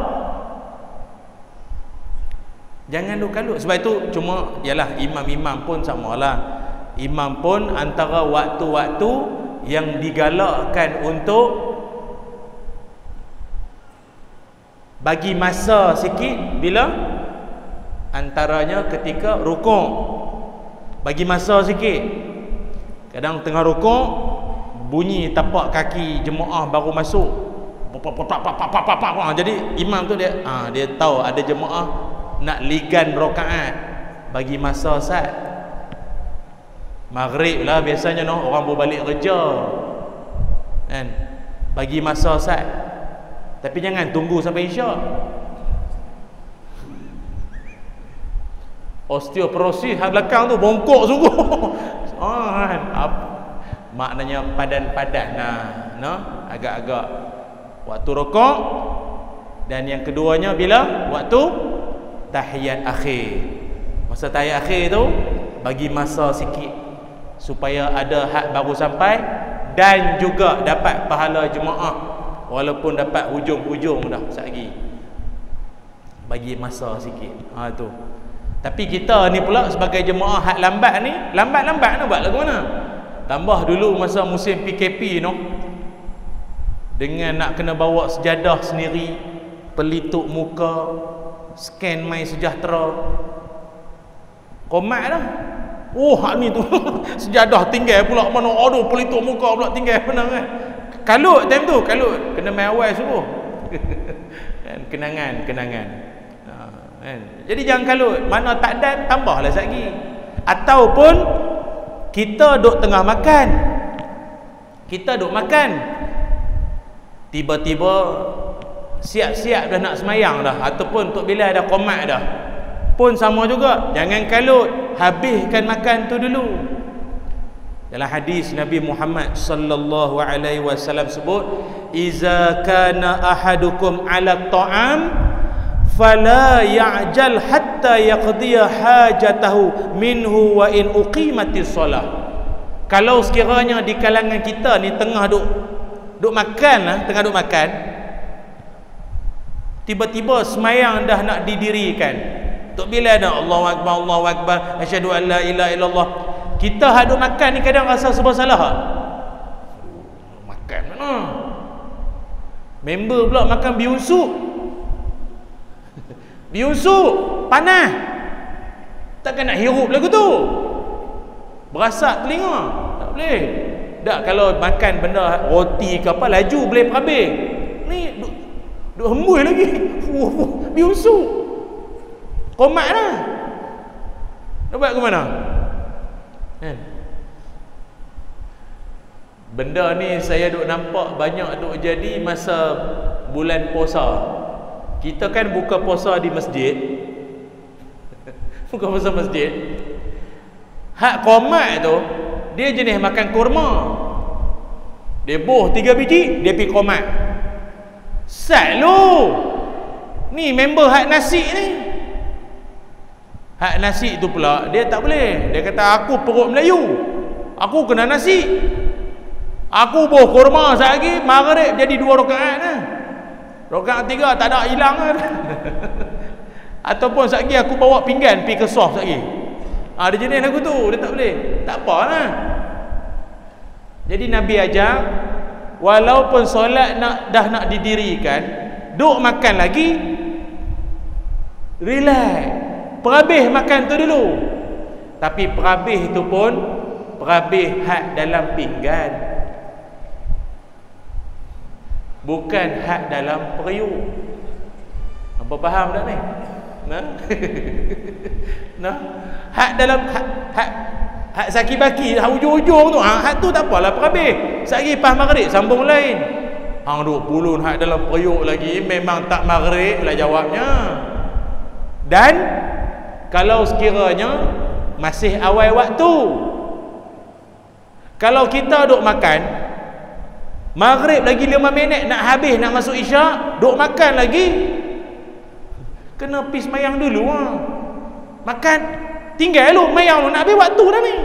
Jangan duk kalut. Sebab itu cuma yalah, imam-imam pun samalah. Imam pun antara waktu-waktu yang digalakkan untuk bagi masa sikit bila antaranya ketika rukuk, bagi masa sikit. Kadang tengah rukuk bunyi tapak kaki jemaah baru masuk, jadi imam tu dia ah dia tahu ada jemaah nak ligan rakaat, bagi masa sat. Maghrib lah biasanya no, orang berbalik kerja, kan, bagi masa sat. Tapi jangan tunggu sampai isyak. Osteoporosis hal belakang tu bongkok sungguh. Ah, kan, maknanya padan-padan, nah, no, agak-agak waktu rukuk, dan yang keduanya bila waktu tahiyat akhir. Masa tahiyat akhir tu bagi masa sikit supaya ada hak baru sampai dan juga dapat pahala jemaah, walaupun dapat hujung-hujung dah sekali, bagi masa sikit. Ha tu. Tapi kita ni pula sebagai jemaah hak lambat ni, lambat-lambat nak buat lagu mana? Tambah dulu masa musim P K P no, dengan nak kena bawa sejadah sendiri, pelitup muka, scan My Sejahtera, komat lah. Oh, hak ni tu sejadah tinggal pula mana, aduh pelitup muka pula tinggal, benar kan? Kalut time tu, kalut, kena main awal suruh. Kan, kenangan, kenangan. Ha, kan? Jadi jangan kalut, mana tak dan tambahlah lagi. Ataupun kita duk tengah makan, kita duk makan, tiba-tiba siap-siap dah nak semayang dah, ataupun Tok Bilal dah qomat dah, pun sama juga, jangan kalut, habiskan makan tu dulu. Dalam hadis Nabi Muhammad sallallahu alaihi wasallam sebut, iza kana ahadukum ala ta'am fala ya'jal hatta yaqdiya hajatahu minhu wa in uqimatis solah. Kalau sekiranya di kalangan kita ni tengah duk duk makan lah, tengah duk makan, tiba-tiba semayang dah nak didirikan, Tok Bilal dah Allahu akbar Allahu akbar asyhadu an la ilaha illallah, kita hak duk makan ni kadang rasa serba salah. Makan mana? Member pula makan biusuk. Biusuk panas. Takkan nak hirup lagu tu. Berasak telinga. Tak boleh. Tak, kalau makan benda roti ke apa laju boleh perhabis. Ni duk duk hembus lagi. Biusuk. Qomat lah. Nak buat ke mana? Kan? Benda ni saya duk nampak banyak duk jadi masa bulan puasa. Kita kan buka puasa di masjid. Buka puasa masjid. Hak qomat tu dia jenis makan kurma. Dia boh tiga biji, dia pergi qomat. Sat lu. Ni member hak nasi ni. Hak nasi tu pula dia tak boleh. Dia kata aku perut Melayu, aku kena nasi. Aku boh kurma sekejap lagi maghrib jadi dua rakaat lah. Rakaat tiga tak ada hilang kan. Ataupun sekejap lagi aku bawa pinggan pergi ke soft sekejap lagi. Ha, dia jenis lagu tu, dia tak boleh. Tak apalah. Jadi Nabi ajar, walaupun solat nak dah nak didirikan, duk makan lagi, relax. Perhabis makan tu dulu. Tapi perhabis tu pun perhabis hak dalam pinggan, bukan hak dalam periuk. Apa faham tak ni? Nah. Nah. Hak dalam hak hak, hak saki-baki, hak ujung-ujung tu, ha, hak tu tak apalah perhabis. Sekali pas maghrib sambung lain. Hang duk pulun hak dalam periuk lagi, memang tak maghrib lah jawabnya. Dan kalau sekiranya masih awal waktu, kalau kita duk makan maghrib lagi lima minit nak habis nak masuk isyak, duk makan lagi, kena pergi semayang dulu ha. Makan tinggal lu mayang lu, nak habis waktu dah ni.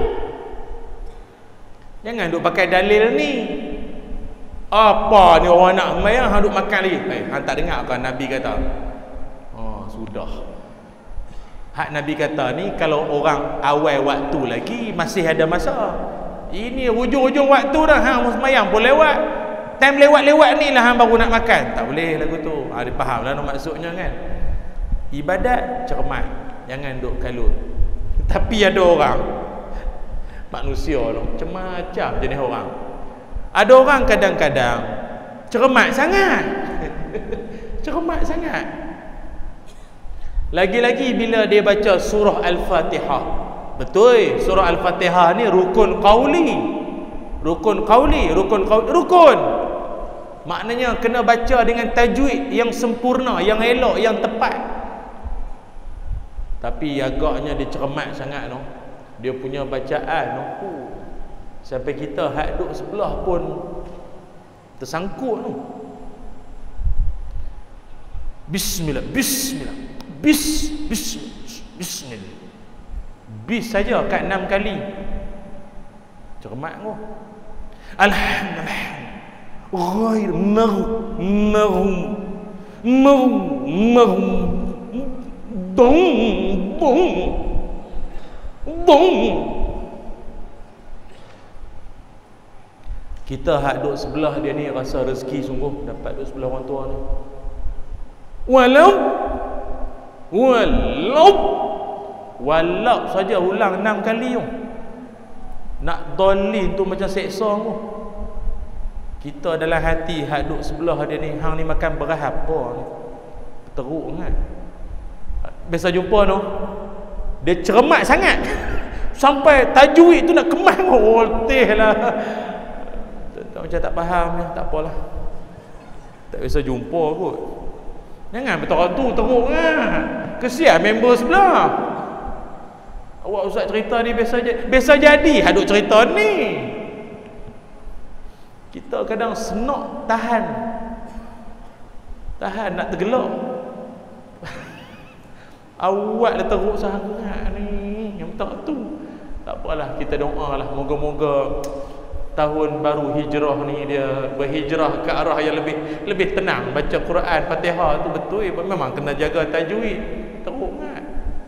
Jangan duk pakai dalil ni. Apa ni orang nak semayang hang duk makan lagi. Eh, hang tak dengar kan Nabi kata? Oh, sudah. Hak Nabi kata ni kalau orang awal waktu lagi masih ada masa. Ini hujung-hujung waktu dah hang semayang pun lewat. Time lewat-lewat ni lah hang baru nak makan. Tak boleh lagu tu. Ha, dia faham lah maksudnya kan. Ibadat cermat, jangan duk kalut. Tapi ada orang manusia tu macam-macam jenis orang. Ada orang kadang-kadang cermat sangat. Cermat sangat. Lagi-lagi bila dia baca surah Al-Fatihah. Betul, surah Al-Fatihah ni rukun qauli. Rukun qauli, rukun qauli, rukun. Maknanya kena baca dengan tajwid yang sempurna, yang elok, yang tepat. Tapi agaknya dia cermat sangat tu. Dia punya bacaan tu. Sampai kita hak duk sebelah pun tersangkut tu. Bismillah, bismillah. Bis, bis, bismillah. Bis saja kat enam kali. Cermat tu. Alhamdulillah. Ghair maghum maghum maghum maghum bong bong bong. Kita hak duk sebelah dia ni rasa rezeki sungguh dapat duk sebelah orang tua ni. Walau walau walau saja ulang enam kali tu. Nak dolin tu macam seksa tu. Kita dalam hati hak duk sebelah dia ni, hang ni makan beras apa ni? Teruk kan. Biasa jumpa tu, dia cermat sangat. Sampai tajwid tu nak kemas. Oh, teh lah. Tak, macam tak faham ni, tak apalah. Tak biasa jumpa kot. Jangan betul tu teruk kan. Kesian member sebelah. Awak ustaz cerita ni biasa je, biasa jadi hadut cerita ni. Kita kadang senok tahan. Tahan nak tergelak. Awak dah teruk sangat ni. Yang tak tu. Tak apalah, kita doa lah, moga-moga tahun baru hijrah ni dia berhijrah ke arah yang lebih lebih tenang. Baca Quran Fatihah tu betul, memang kena jaga tajwid. Teruk kan.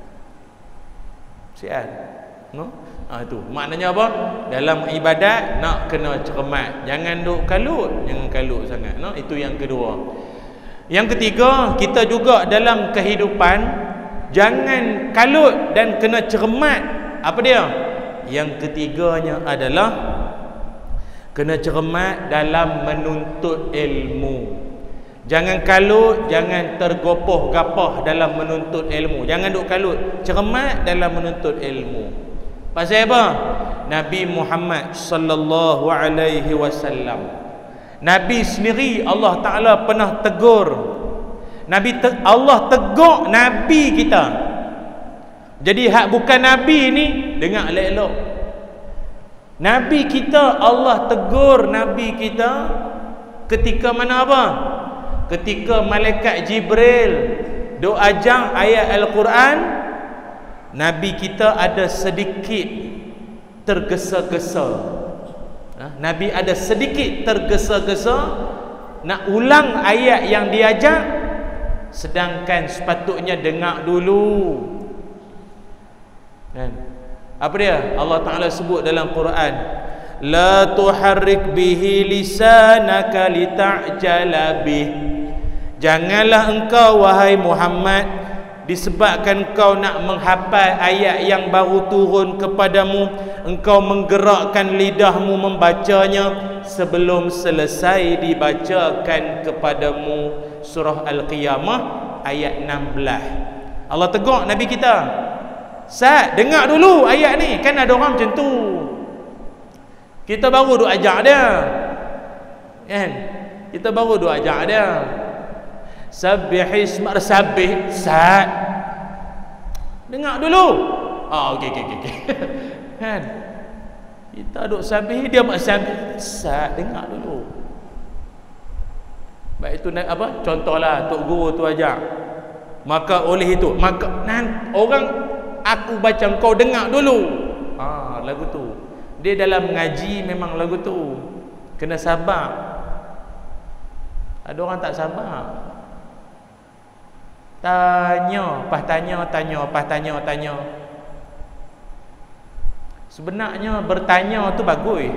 Sian. No? Ha, itu maknanya apa? Dalam ibadat nak kena cermat. Jangan duk kalut, jangan kalut sangat. No? Itu yang kedua. Yang ketiga, kita juga dalam kehidupan jangan kalut dan kena cermat. Apa dia? Yang ketiganya adalah kena cermat dalam menuntut ilmu. Jangan kalut, jangan tergopoh gapah dalam menuntut ilmu. Jangan duk kalut, cermat dalam menuntut ilmu. Pasal apa? Nabi Muhammad sallallahu alaihi wasallam, Nabi sendiri Allah Taala pernah tegur. Nabi te Allah tegur Nabi kita. Jadi hak bukan Nabi ni dengar elok-elok. Nabi kita Allah tegur Nabi kita ketika mana apa? Ketika malaikat Jibril duk ajang ayat Al-Quran, Nabi kita ada sedikit tergesa-gesa. Nabi ada sedikit tergesa-gesa nak ulang ayat yang diajak, sedangkan sepatutnya dengar dulu. Kan? Apa dia? Allah Ta'ala sebut dalam Quran, la tuharrik bihi lisanaka lita'jala bih. Janganlah engkau wahai Muhammad, disebabkan engkau nak menghafal ayat yang baru turun kepadamu, engkau menggerakkan lidahmu membacanya sebelum selesai dibacakan kepadamu. Surah Al-Qiyamah ayat enam belas. Allah tegur Nabi kita, Sat, dengar dulu ayat ni. Kan ada orang macam tu, kita baru duk ajak dia, kan? Kita baru duk ajak dia Sabbihis marsabih. Sat, dengar dulu. Ah, okey okey okey. Kan? Kita duk sabih, dia marsabih. Sat, dengar dulu. Baik itu apa? Contohlah tok guru tu ajak. Maka oleh itu, maka nan orang aku baca kau dengar dulu. Ah, lagu tu. Dia dalam mengaji memang lagu tu. Kena sabar. Ada orang tak sabar. Tanya, pas tanya, tanya, pas tanya, tanya. Sebenarnya bertanya tu bagus.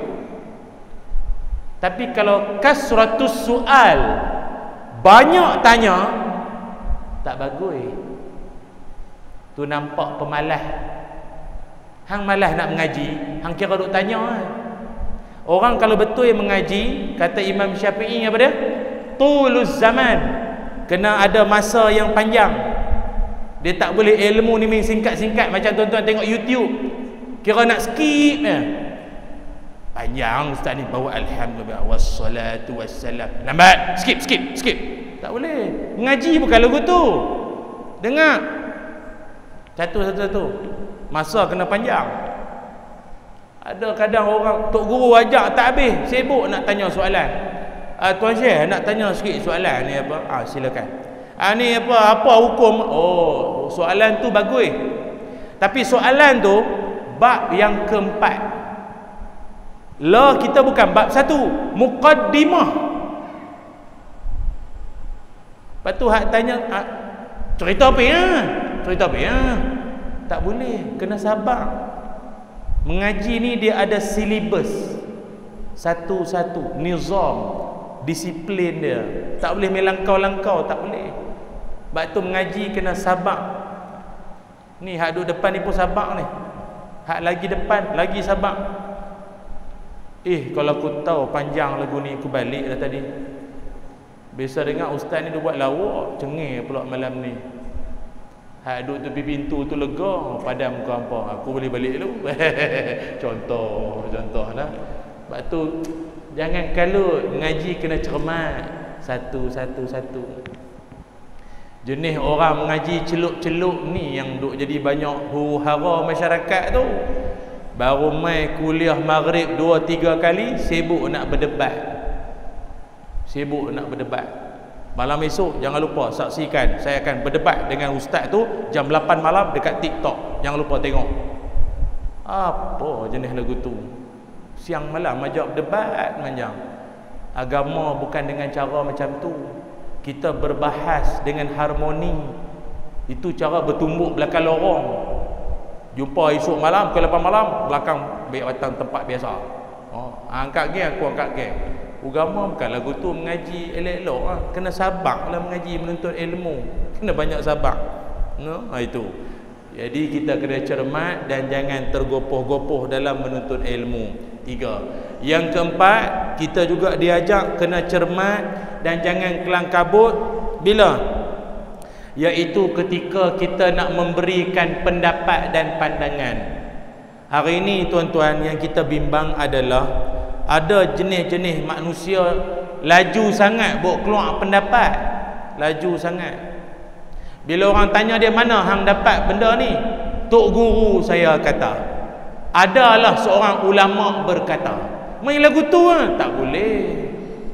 Tapi kalau kasratus soal, banyak tanya, tak bagus. Tu nampak pemalas. Hang malas nak mengaji, hang kira duk tanya kan? Orang kalau betul yang mengaji, kata Imam Syafi'i apa dia? Tuluz zaman. Kena ada masa yang panjang. Dia tak boleh ilmu ni main singkat-singkat macam tuan-tuan tengok YouTube. Kira nak skip ya. Panjang ustaz ni bawa alhamdulillah wassalatu wassalam. Lambat, skip skip skip. Tak boleh. Mengaji bukan lagu tu. Dengar. Satu satu satu. Masa kena panjang. Ada kadang orang tok guru ajak tak habis, sibuk nak tanya soalan. Ah, tuan Syekh nak tanya sikit soalan ni apa? Ah, silakan. Ah, ni apa apa hukum? Oh, soalan tu bagus. Tapi soalan tu bab yang keempat. La kita bukan bab satu, muqaddimah. Lepas tu hak tanya ah, cerita apa ya? Cerita apa ya? Tak boleh, kena sabar. Mengaji ni dia ada silibus. Satu-satu, nizam, disiplin dia. Tak boleh melangkau-langkau, tak boleh. Sebab tu mengaji kena sabar. Ni hak duduk depan ni pun sabar ni. Hak lagi depan, lagi sabar. Eh, kalau aku tahu panjang lagu ni, aku balik dah tadi. Biasa dengar ustaz ni dia buat lawak, cengih pula malam ni. Hak duduk tepi pintu tu lega, padam muka hampa. Aku boleh balik dulu. Contoh, contohlah. Sebab tu jangan kalut, mengaji kena cermat. Satu, satu, satu. Jenis orang mengaji celuk-celuk ni yang duk jadi banyak huru-hara masyarakat tu. Baru mai kuliah maghrib dua tiga kali, sibuk nak berdebat. Sibuk nak berdebat. Malam esok jangan lupa saksikan, saya akan berdebat dengan ustaz tu jam lapan malam dekat TikTok. Jangan lupa tengok. Apa jenis lagu tu? Siang malam ajak debat panjang. Agama bukan dengan cara macam tu. Kita berbahas dengan harmoni. Itu cara bertumbuk belakang lorong. Jumpa esok malam ke lapan malam, belakang baik datang tempat biasa. Oh, angkat geng aku angkat geng. Agama bukan lagu tu mengaji elok-elok ah. Kena sabar lah mengaji menuntut ilmu. Kena banyak sabar. No, ha, itu. Jadi kita kena cermat dan jangan tergopoh-gopoh dalam menuntut ilmu. Tiga. Yang keempat, kita juga diajak kena cermat dan jangan kelang kabut bila? Iaitu ketika kita nak memberikan pendapat dan pandangan. Hari ini tuan-tuan yang kita bimbang adalah ada jenis-jenis manusia laju sangat buat keluar pendapat. Laju sangat. Bila orang tanya dia, mana hang dapat benda ni? Tok guru saya kata. Adalah seorang ulama berkata. Main lagu tu lah. Tak boleh.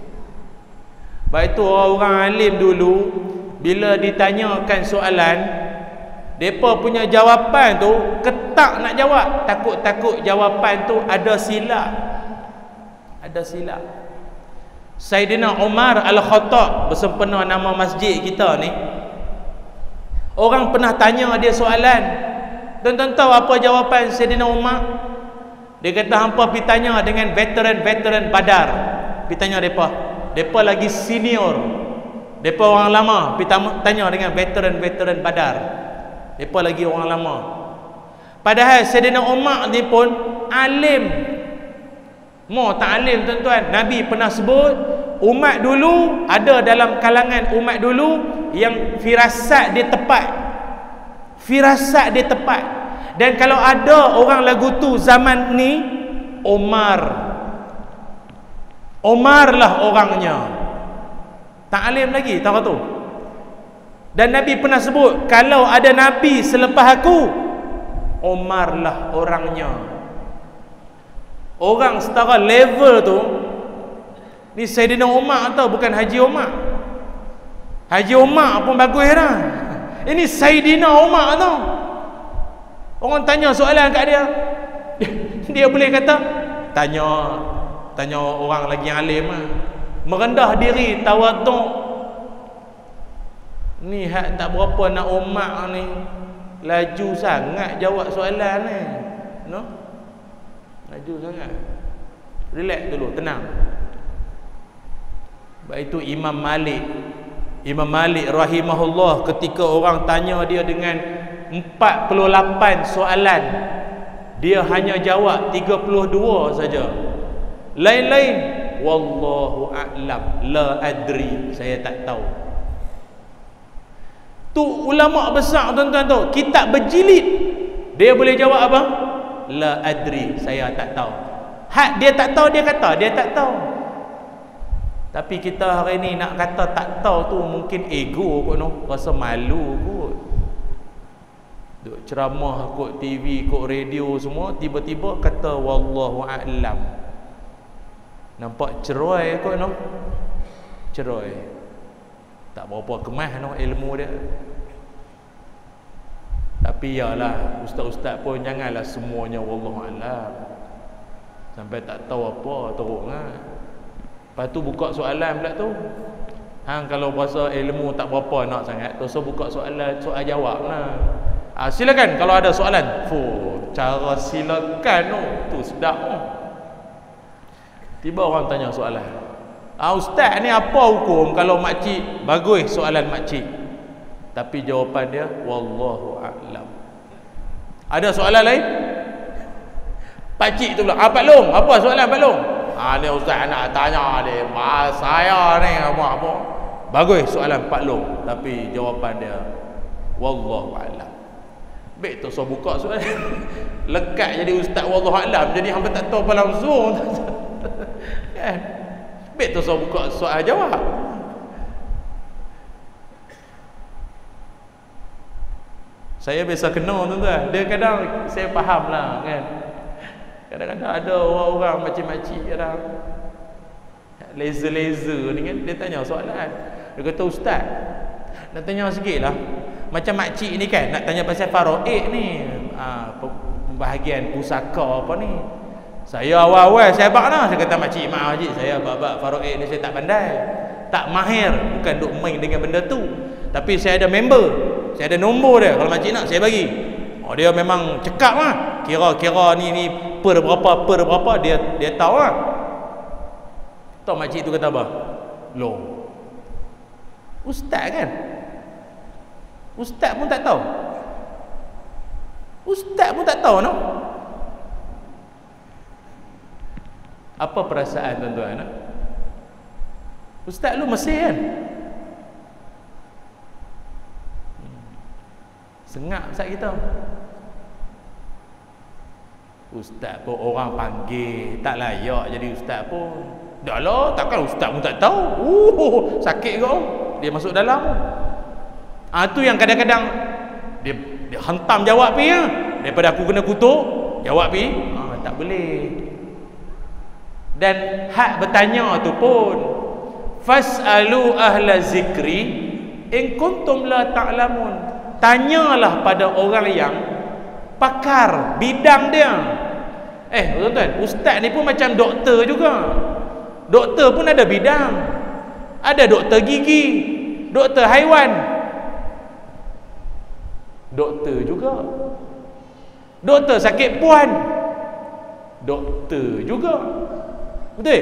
Baik tu orang-orang alim dulu, bila ditanyakan soalan, mereka punya jawapan tu ketak nak jawab. Takut-takut jawapan tu ada silap. Ada silap. Saidina Umar Al-Khattab, bersempena nama masjid kita ni, orang pernah tanya dia soalan. Tuan-tuan tahu apa jawapan Saidina Umar? Dia kata, hampa pergi tanya dengan veteran-veteran Badar. Pergi tanya mereka. Mereka lagi senior. Mereka orang lama. Pergi tanya dengan veteran-veteran Badar. Mereka lagi orang lama. Padahal Saidina Umar ni pun alim. Mau tak alim tuan-tuan. Nabi pernah sebut, umat dulu, ada dalam kalangan umat dulu yang firasat dia tepat. Firasat dia tepat. Dan kalau ada orang lagu tu zaman ni, Umar. Umar lah orangnya. Tak alim lagi, tahu tu. Dan Nabi pernah sebut, kalau ada Nabi selepas aku, Umar lah orangnya. Orang setara level tu ni Saidina Umar tau, bukan Haji Umar. Haji Umar pun bagus dah. Ini Saidina Umar tau. Orang tanya soalan kat dia, dia boleh kata, tanya tanya orang lagi yang alim lah. Merendah diri, tawaduk. Ni hak tak berapa nak Umar ni, laju sangat jawab soalan ni. No? Laju sangat. Relax dulu, tenang. Baik itu Imam Malik. Imam Malik rahimahullah, ketika orang tanya dia dengan empat puluh lapan soalan, dia hanya jawab tiga puluh dua saja. Lain-lain, wallahu a'lam, la adri, saya tak tahu. Tu ulama besar tuan-tuan tu, kitab berjilid, dia boleh jawab apa? La adri, saya tak tahu. Hak dia tak tahu, dia kata dia tak tahu. Tapi kita hari ni nak kata tak tahu tu mungkin ego kot, no? Rasa malu kot. Duk ceramah kot T V, kot radio semua, tiba-tiba kata wallahu a'lam. Nampak cerai kot, no? Cerai. Tak berapa kemas, no, ilmu dia. Tapi yalah, ustaz-ustaz pun janganlah semuanya wallahu a'lam. Sampai tak tahu apa teruk kan. Lepas tu buka soalan pula tu. Hang kalau rasa ilmu tak berapa nak sangat, tu so buka soalan, soal jawab lah. Ah, silakan kalau ada soalan. Fuh, cara silakan tu, tu sedap tu. Tiba orang tanya soalan. Ah, ustaz ni apa hukum kalau makcik? Bagus soalan makcik. Tapi jawapan dia wallahu a'lam. Ada soalan lain? Pakcik tu pula, ah, Pak Long, apa soalan Pak Long? Ah, ni ustaz nak tanya dia, mas saya ni apa apa. Bagus soalan Pak Long, tapi jawapan dia wallahu a'lam. Baik tu so buka soalan. Lekat jadi ustaz wallahu a'lam, jadi hangpa tak tahu apa langsung. Kan? Baik tu so buka soal jawab. Saya biasa kena tuan-tuan. Dia kadang saya faham lah kan. Kadang-kadang ada orang-orang makcik-makcik kadang laser-laser ni kan, dia tanya soalan. Dia kata, ustaz, nak tanya sikit lah, macam makcik ni kan nak tanya pasal faraid ni, ha, bahagian pusaka apa ni. Saya awal-awal saya bak lah, saya kata makcik, maaf cik, saya bab-bab faraid ni saya tak pandai, tak mahir, bukan duk main dengan benda tu. Tapi saya ada member, saya ada nombor dia, kalau makcik nak saya bagi. Oh, dia memang cekap lah, kira-kira ni ni per berapa per berapa dia dia tahu lah. Tahu makcik tu kata apa? Loh, ustaz kan? Ustaz pun tak tahu. Ustaz pun tak tahu no? Apa perasaan tuan-tuan? No? Ustaz lu Mesir kan? Sengak ustaz kita. Ustaz pun orang panggil, tak layak jadi ustaz pun. Dah lah, takkan ustaz pun tak tahu. Uh, sakit kau. Dia masuk dalam. Ah, tu yang kadang-kadang dia, dia hentam jawab pi ya. Daripada aku kena kutuk, jawab pi. Ah, tak boleh. Dan hak bertanya tu pun, fasalu ahla zikri in kuntum la ta'lamun. Tanyalah pada orang yang pakar bidang dia. Eh, tuan-tuan, ustaz ni pun macam doktor juga. Doktor pun ada bidang. Ada doktor gigi, doktor haiwan, doktor juga. Doktor sakit puan, doktor juga. Betul?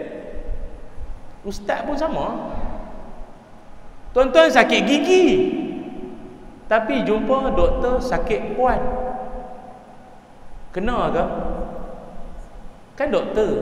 Ustaz pun sama. Tuan-tuan sakit gigi, tapi jumpa doktor sakit puan, kena ke? Kan doktor.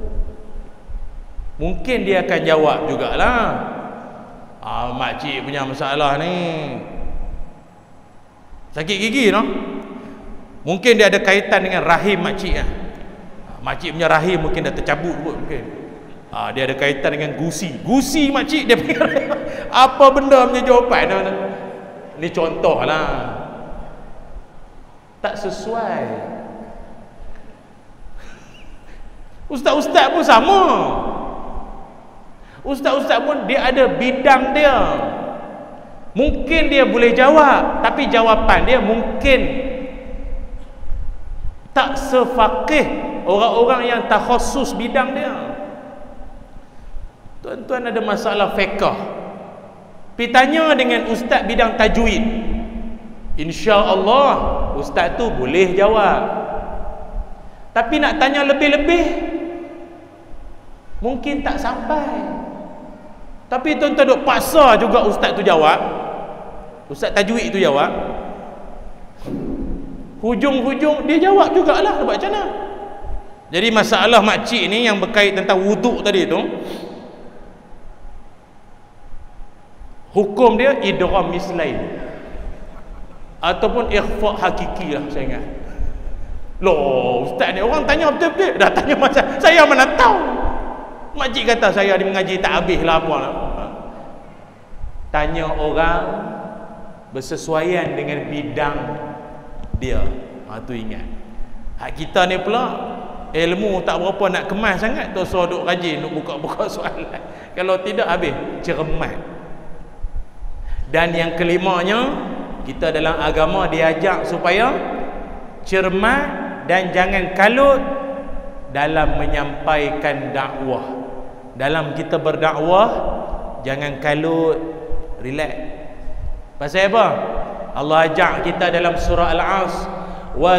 Mungkin dia akan jawab jugalah, ah, makcik punya masalah ni sakit gigi no? Mungkin dia ada kaitan dengan rahim makcik kan? Makcik punya rahim mungkin dah tercabut kot mungkin. Ah, dia ada kaitan dengan gusi. Gusi makcik dia punya apa benda punya jawapan. Ni contoh lah. Tak sesuai. Ustaz-ustaz pun sama. Ustaz-ustaz pun dia ada bidang dia. Mungkin dia boleh jawab, tapi jawapan dia mungkin tak sefaqih orang-orang yang takhasus bidang dia. Tuan-tuan ada masalah fiqh, pi tanya dengan ustaz bidang tajwid, insya-Allah ustaz tu boleh jawab. Tapi nak tanya lebih-lebih mungkin tak sampai. Tapi tuan-tuan duk paksa juga ustaz tu jawab, ustaz tajwid tu jawab, hujung-hujung dia jawab jugalah. Nak buat macam mana? Jadi masalah makcik ni yang berkait tentang wuduk tadi tu, hukum dia idgham mislain ataupun ikhfa hakiki lah saya ingat. Loh, ustaz ni orang tanya betul-betul, dah tanya macam saya mana tahu. Makcik kata saya mengaji tak habis lah apa lah. Tanya orang bersesuaian dengan bidang dia. Ha, tu ingat. Hak kita ni pula ilmu tak berapa nak kemas sangat, tu so duk rajin duk buka-buka soalan. Kalau tidak habis cermat. Dan yang kelimanya, kita dalam agama diajak supaya cermat dan jangan kalut dalam menyampaikan dakwah. Dalam kita berdakwah jangan kalut, relax. Pasal apa? Allah ajak kita dalam surah Al-As, wa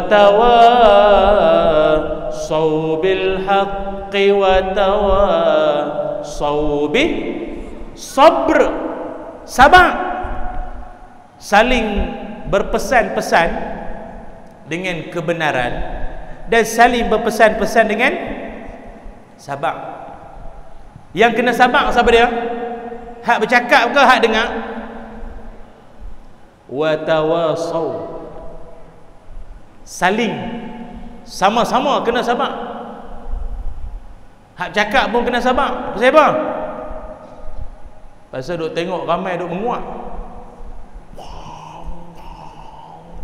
tawassaw bil haqqi wa tawassaw bis sabr. Sabar. Saling berpesan-pesan dengan kebenaran dan saling berpesan-pesan dengan sabar. Yang kena sabar siapa dia? Hak bercakap ke hak dengar? Wa tawasaw, saling sama-sama kena sabar. Hak cakap pun kena sabar. Pasal apa? Pasal duk tengok ramai duk menguat.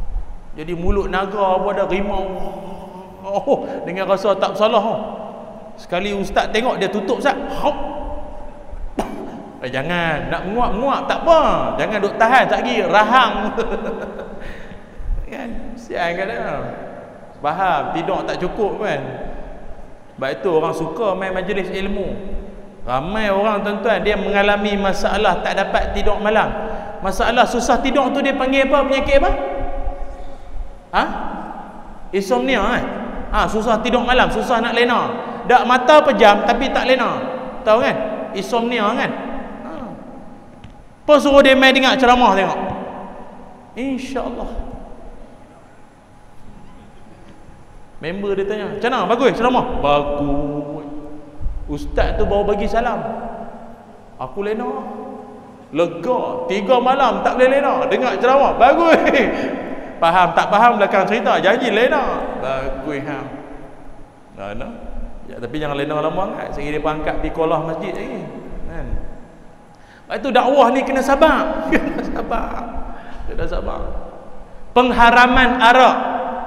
Jadi mulut naga apa ada rimau. Oh, dengan rasa tak bersalah. Oh. Sekali ustaz tengok dia tutup ustaz. Hop. Eh, jangan nak menguap-menguap tak apa. Jangan duk tahan tak lagi rahang. Kan? Sian kan dah. Faham tidur tak cukup kan. Sebab itu orang suka main majlis ilmu. Ramai orang tuan-tuan dia mengalami masalah tak dapat tidur malam. Masalah susah tidur tu dia panggil apa? Penyakit apa? Ha? Insomnia kan? Ha, susah tidur malam, susah nak lena. Dak mata pejam tapi tak lena. Tahu kan? Insomnia kan? Ha. Apa suruh dia main dengar ceramah tengok? Insya-Allah. Member dia tanya, "Macam mana? Bagus ceramah?" "Bagus." Ustaz tu baru bagi salam. Aku lena. Lega. Tiga malam tak boleh lena. Dengar ceramah. Bagus. Faham tak faham belakang cerita. Janji lena. Bagus ha. Nah, nah. Ya, tapi jangan lena lama sangat. Sekali dia angkat pergi kolah masjid lagi. Kan? Lepas tu dakwah ni kena sabar. Kena sabar. Kena sabar. Pengharaman arak.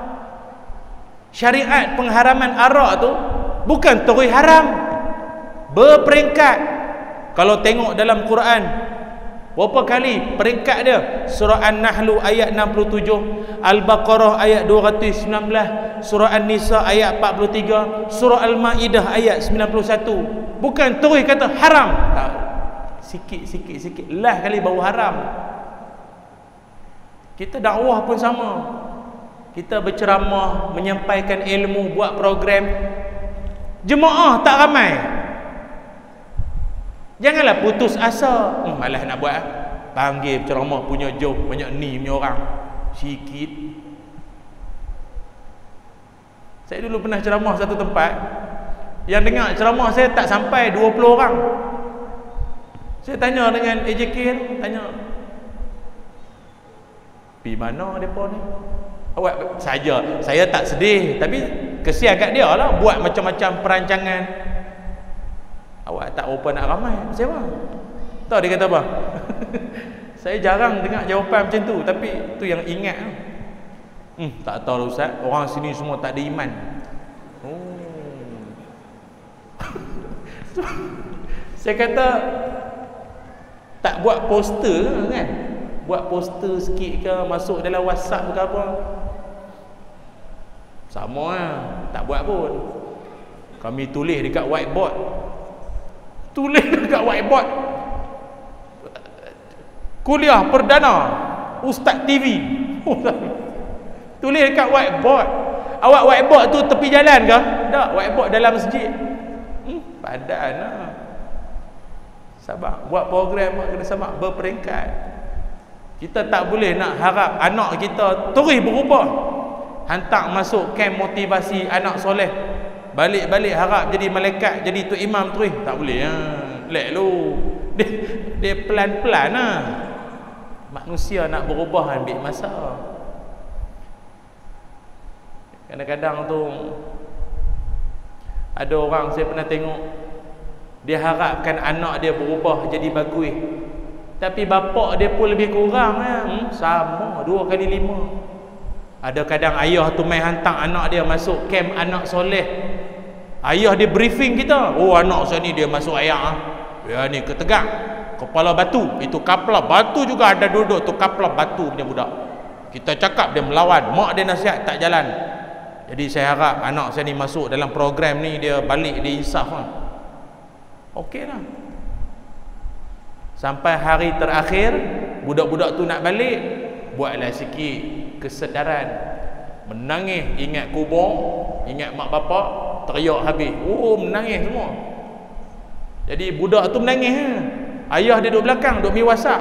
Syariat pengharaman arak tu bukan terus haram. Berperingkat. Kalau tengok dalam Quran berapa kali peringkat dia? Surah An-Nahl ayat enam puluh tujuh, Al-Baqarah ayat dua ratus sembilan belas, Surah An-Nisa ayat empat puluh tiga, Surah Al-Maidah ayat sembilan puluh satu. Bukan terus kata haram. Tak. Sikit-sikit sikit lah kali bau haram. Kita dakwah pun sama. Kita berceramah, menyampaikan ilmu, buat program. Jemaah tak ramai. Janganlah putus asa. Hmm, malas nak buat. Panggil ceramah punya jauh, banyak ni punya orang. Sikit. Saya dulu pernah ceramah satu tempat. Yang dengar ceramah saya tak sampai dua puluh orang. Saya tanya dengan A J K, tanya, "Pi mana depa ni?" Awak saja, saya tak sedih, tapi kesian kat dia lah buat macam-macam perancangan. Awak tak apa nak ramai. Saya apa? Tahu dia kata apa? Saya jarang dengar jawapan macam tu, tapi tu yang ingat. Hmm, tak tahu Ustaz, orang sini semua tak ada iman. Oh. Saya kata tak buat poster kan? Buat poster sikit ke, masuk dalam WhatsApp ke apa? Sama lah, tak buat pun. Kami tulis dekat whiteboard. Tulis dekat whiteboard. Kuliah perdana Ustaz T V. Tulis dekat whiteboard. Awak whiteboard tu tepi jalan ke? Tak, whiteboard dalam masjid. Hmm, padan lah. Sabar, buat program kena sabar, berperingkat. Kita tak boleh nak harap anak kita terus berubah. Hantar masuk kem motivasi anak soleh, balik-balik harap jadi malaikat, jadi tu imam terus. Tak boleh ya. Lek lu. Dia, dia pelan-pelan lah. Manusia nak berubah ambil masa. Kadang-kadang tu ada orang saya pernah tengok, dia harapkan anak dia berubah jadi bagus, tapi bapak dia pun lebih kurang ya. hmm, sama dua kali lima. Ada kadang ayah tu main hantar anak dia masuk kem anak soleh. Ayah dia briefing kita. Oh, anak saya ni dia masuk ayah. Dia ni ketegak, kepala batu. Itu kapla batu juga ada duduk tu, kapla batu punya budak. Kita cakap dia melawan, mak dia nasihat tak jalan. Jadi saya harap anak saya ni masuk dalam program ni, dia balik, dia insaf lah. Okey lah. Sampai hari terakhir budak-budak tu nak balik, buatlah sikit kesedaran. Menangis ingat kubur, ingat mak bapak, teriak habis. Oh, menangis semua. Jadi budak tu menangis ha? Ayah dia duduk belakang, duduk mi WhatsApp.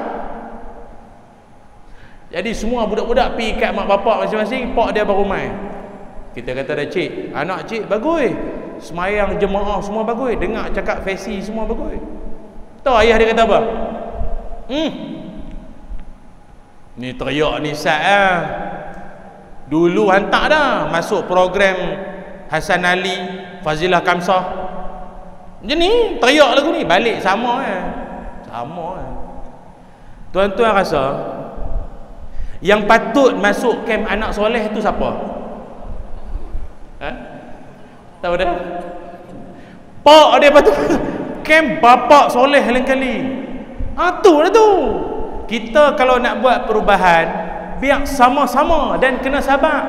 Jadi semua budak-budak pergi kat mak bapak masing-masing, pak dia baru main. Kita kata dah, "Cik, anak cik bagus, semayang jemaah semua bagus, dengar cakap fesi semua bagus." Tahu ayah dia kata apa? Hmm, ni teriak ni Sat lah. Dulu hantar dah masuk program Hasan Ali, Fazilah Kamsah. Macam ni, teriak lagu ni, balik sama kan. Sama kan. Tuan-tuan rasa Yang patut masuk kem anak soleh tu siapa? Ha? Tahu dah? Pak dia patut kem bapak soleh lain kali. Ha, tu lah tu. Kita kalau nak buat perubahan, biar sama-sama dan kena sabar.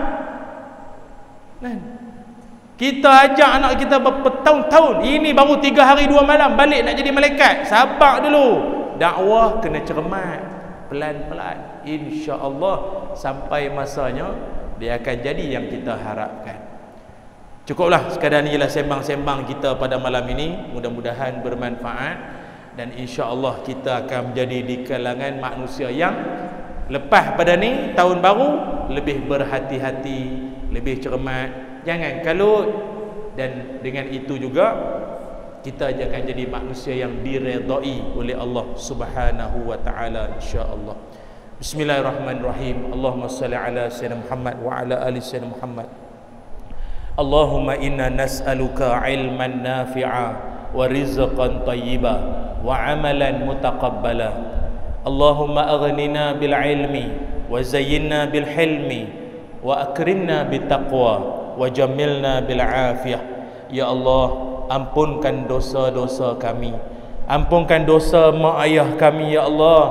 Kan? Kita ajak anak kita bertahun-tahun, ini baru tiga hari dua malam balik nak jadi malaikat. Sabar dulu. Dakwah kena cermat, pelan-pelan. Insya-Allah sampai masanya dia akan jadi yang kita harapkan. Cukuplah sekadar ni ialah sembang-sembang kita pada malam ini. Mudah-mudahan bermanfaat dan insya-Allah kita akan menjadi di kalangan manusia yang lepas pada ni tahun baru lebih berhati-hati, lebih cermat. Jangan kalut, dan dengan itu juga kita akan jadi manusia yang diredai oleh Allah Subhanahu wa taala insya-Allah. Bismillahirrahmanirrahim. Allahumma salli ala sayyidina Muhammad wa ala ali sayyidina Muhammad. Allahumma inna nas'aluka ilman nafi'a wa rizqan tayyiba wa amalan mutaqabbala. Allahumma aghnina bil ilmi wa zayyinna bil hilmi wa akrimna bit taqwa wa jamilna bil afiyah. Ya Allah, ampunkan dosa-dosa kami, ampunkan dosa mak ayah kami ya Allah,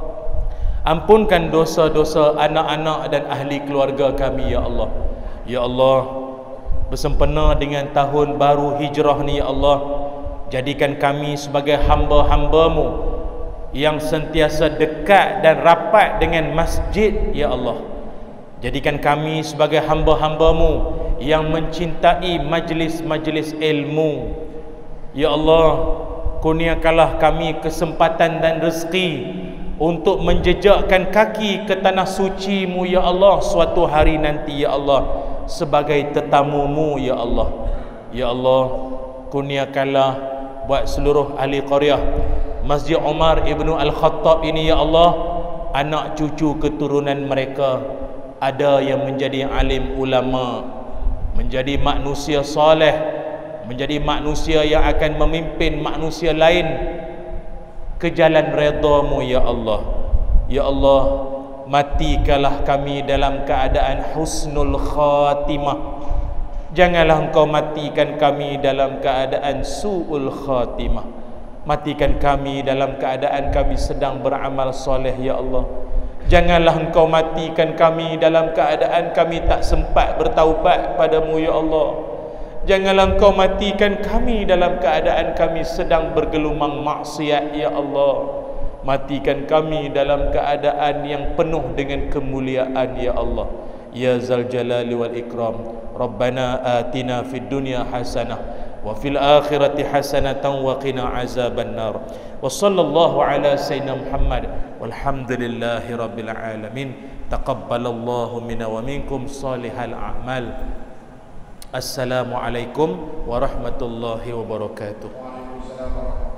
ampunkan dosa-dosa anak-anak dan ahli keluarga kami ya Allah. Ya Allah, bersempena dengan tahun baru hijrah ni ya Allah, jadikan kami sebagai hamba-hamba-Mu yang sentiasa dekat dan rapat dengan masjid ya Allah. Jadikan kami sebagai hamba-hamba-Mu yang mencintai majlis-majlis ilmu ya Allah. Kurniakanlah kami kesempatan dan rezeki untuk menjejakkan kaki ke tanah suci-Mu ya Allah suatu hari nanti ya Allah, sebagai tetamu-Mu ya Allah. Ya Allah, kurniakanlah buat seluruh ahli qaryah Masjid Umar Ibnu Al-Khattab ini ya Allah, anak cucu keturunan mereka ada yang menjadi alim ulama, menjadi manusia soleh, menjadi manusia yang akan memimpin manusia lain ke jalan redha-Mu ya Allah. Ya Allah, matikanlah kami dalam keadaan husnul khatimah. Janganlah Engkau matikan kami dalam keadaan su'ul khatimah. Matikan kami dalam keadaan kami sedang beramal soleh ya Allah. Janganlah Engkau matikan kami dalam keadaan kami tak sempat bertaubat padamu ya Allah. Janganlah Engkau matikan kami dalam keadaan kami sedang bergelumang maksiat ya Allah. Matikan kami dalam keadaan yang penuh dengan kemuliaan ya Allah. Ya Zal Jalali wal Ikram. Rabbana atina fid dunya hasanah wa fil akhirati hasanatan wa qina azaban nar. Wa sallallahu ala sayyidina Muhammad walhamdulillahi rabbil alamin. Taqabbalallahu minna wa minkum salihal a'mal. Assalamualaikum warahmatullahi wabarakatuh.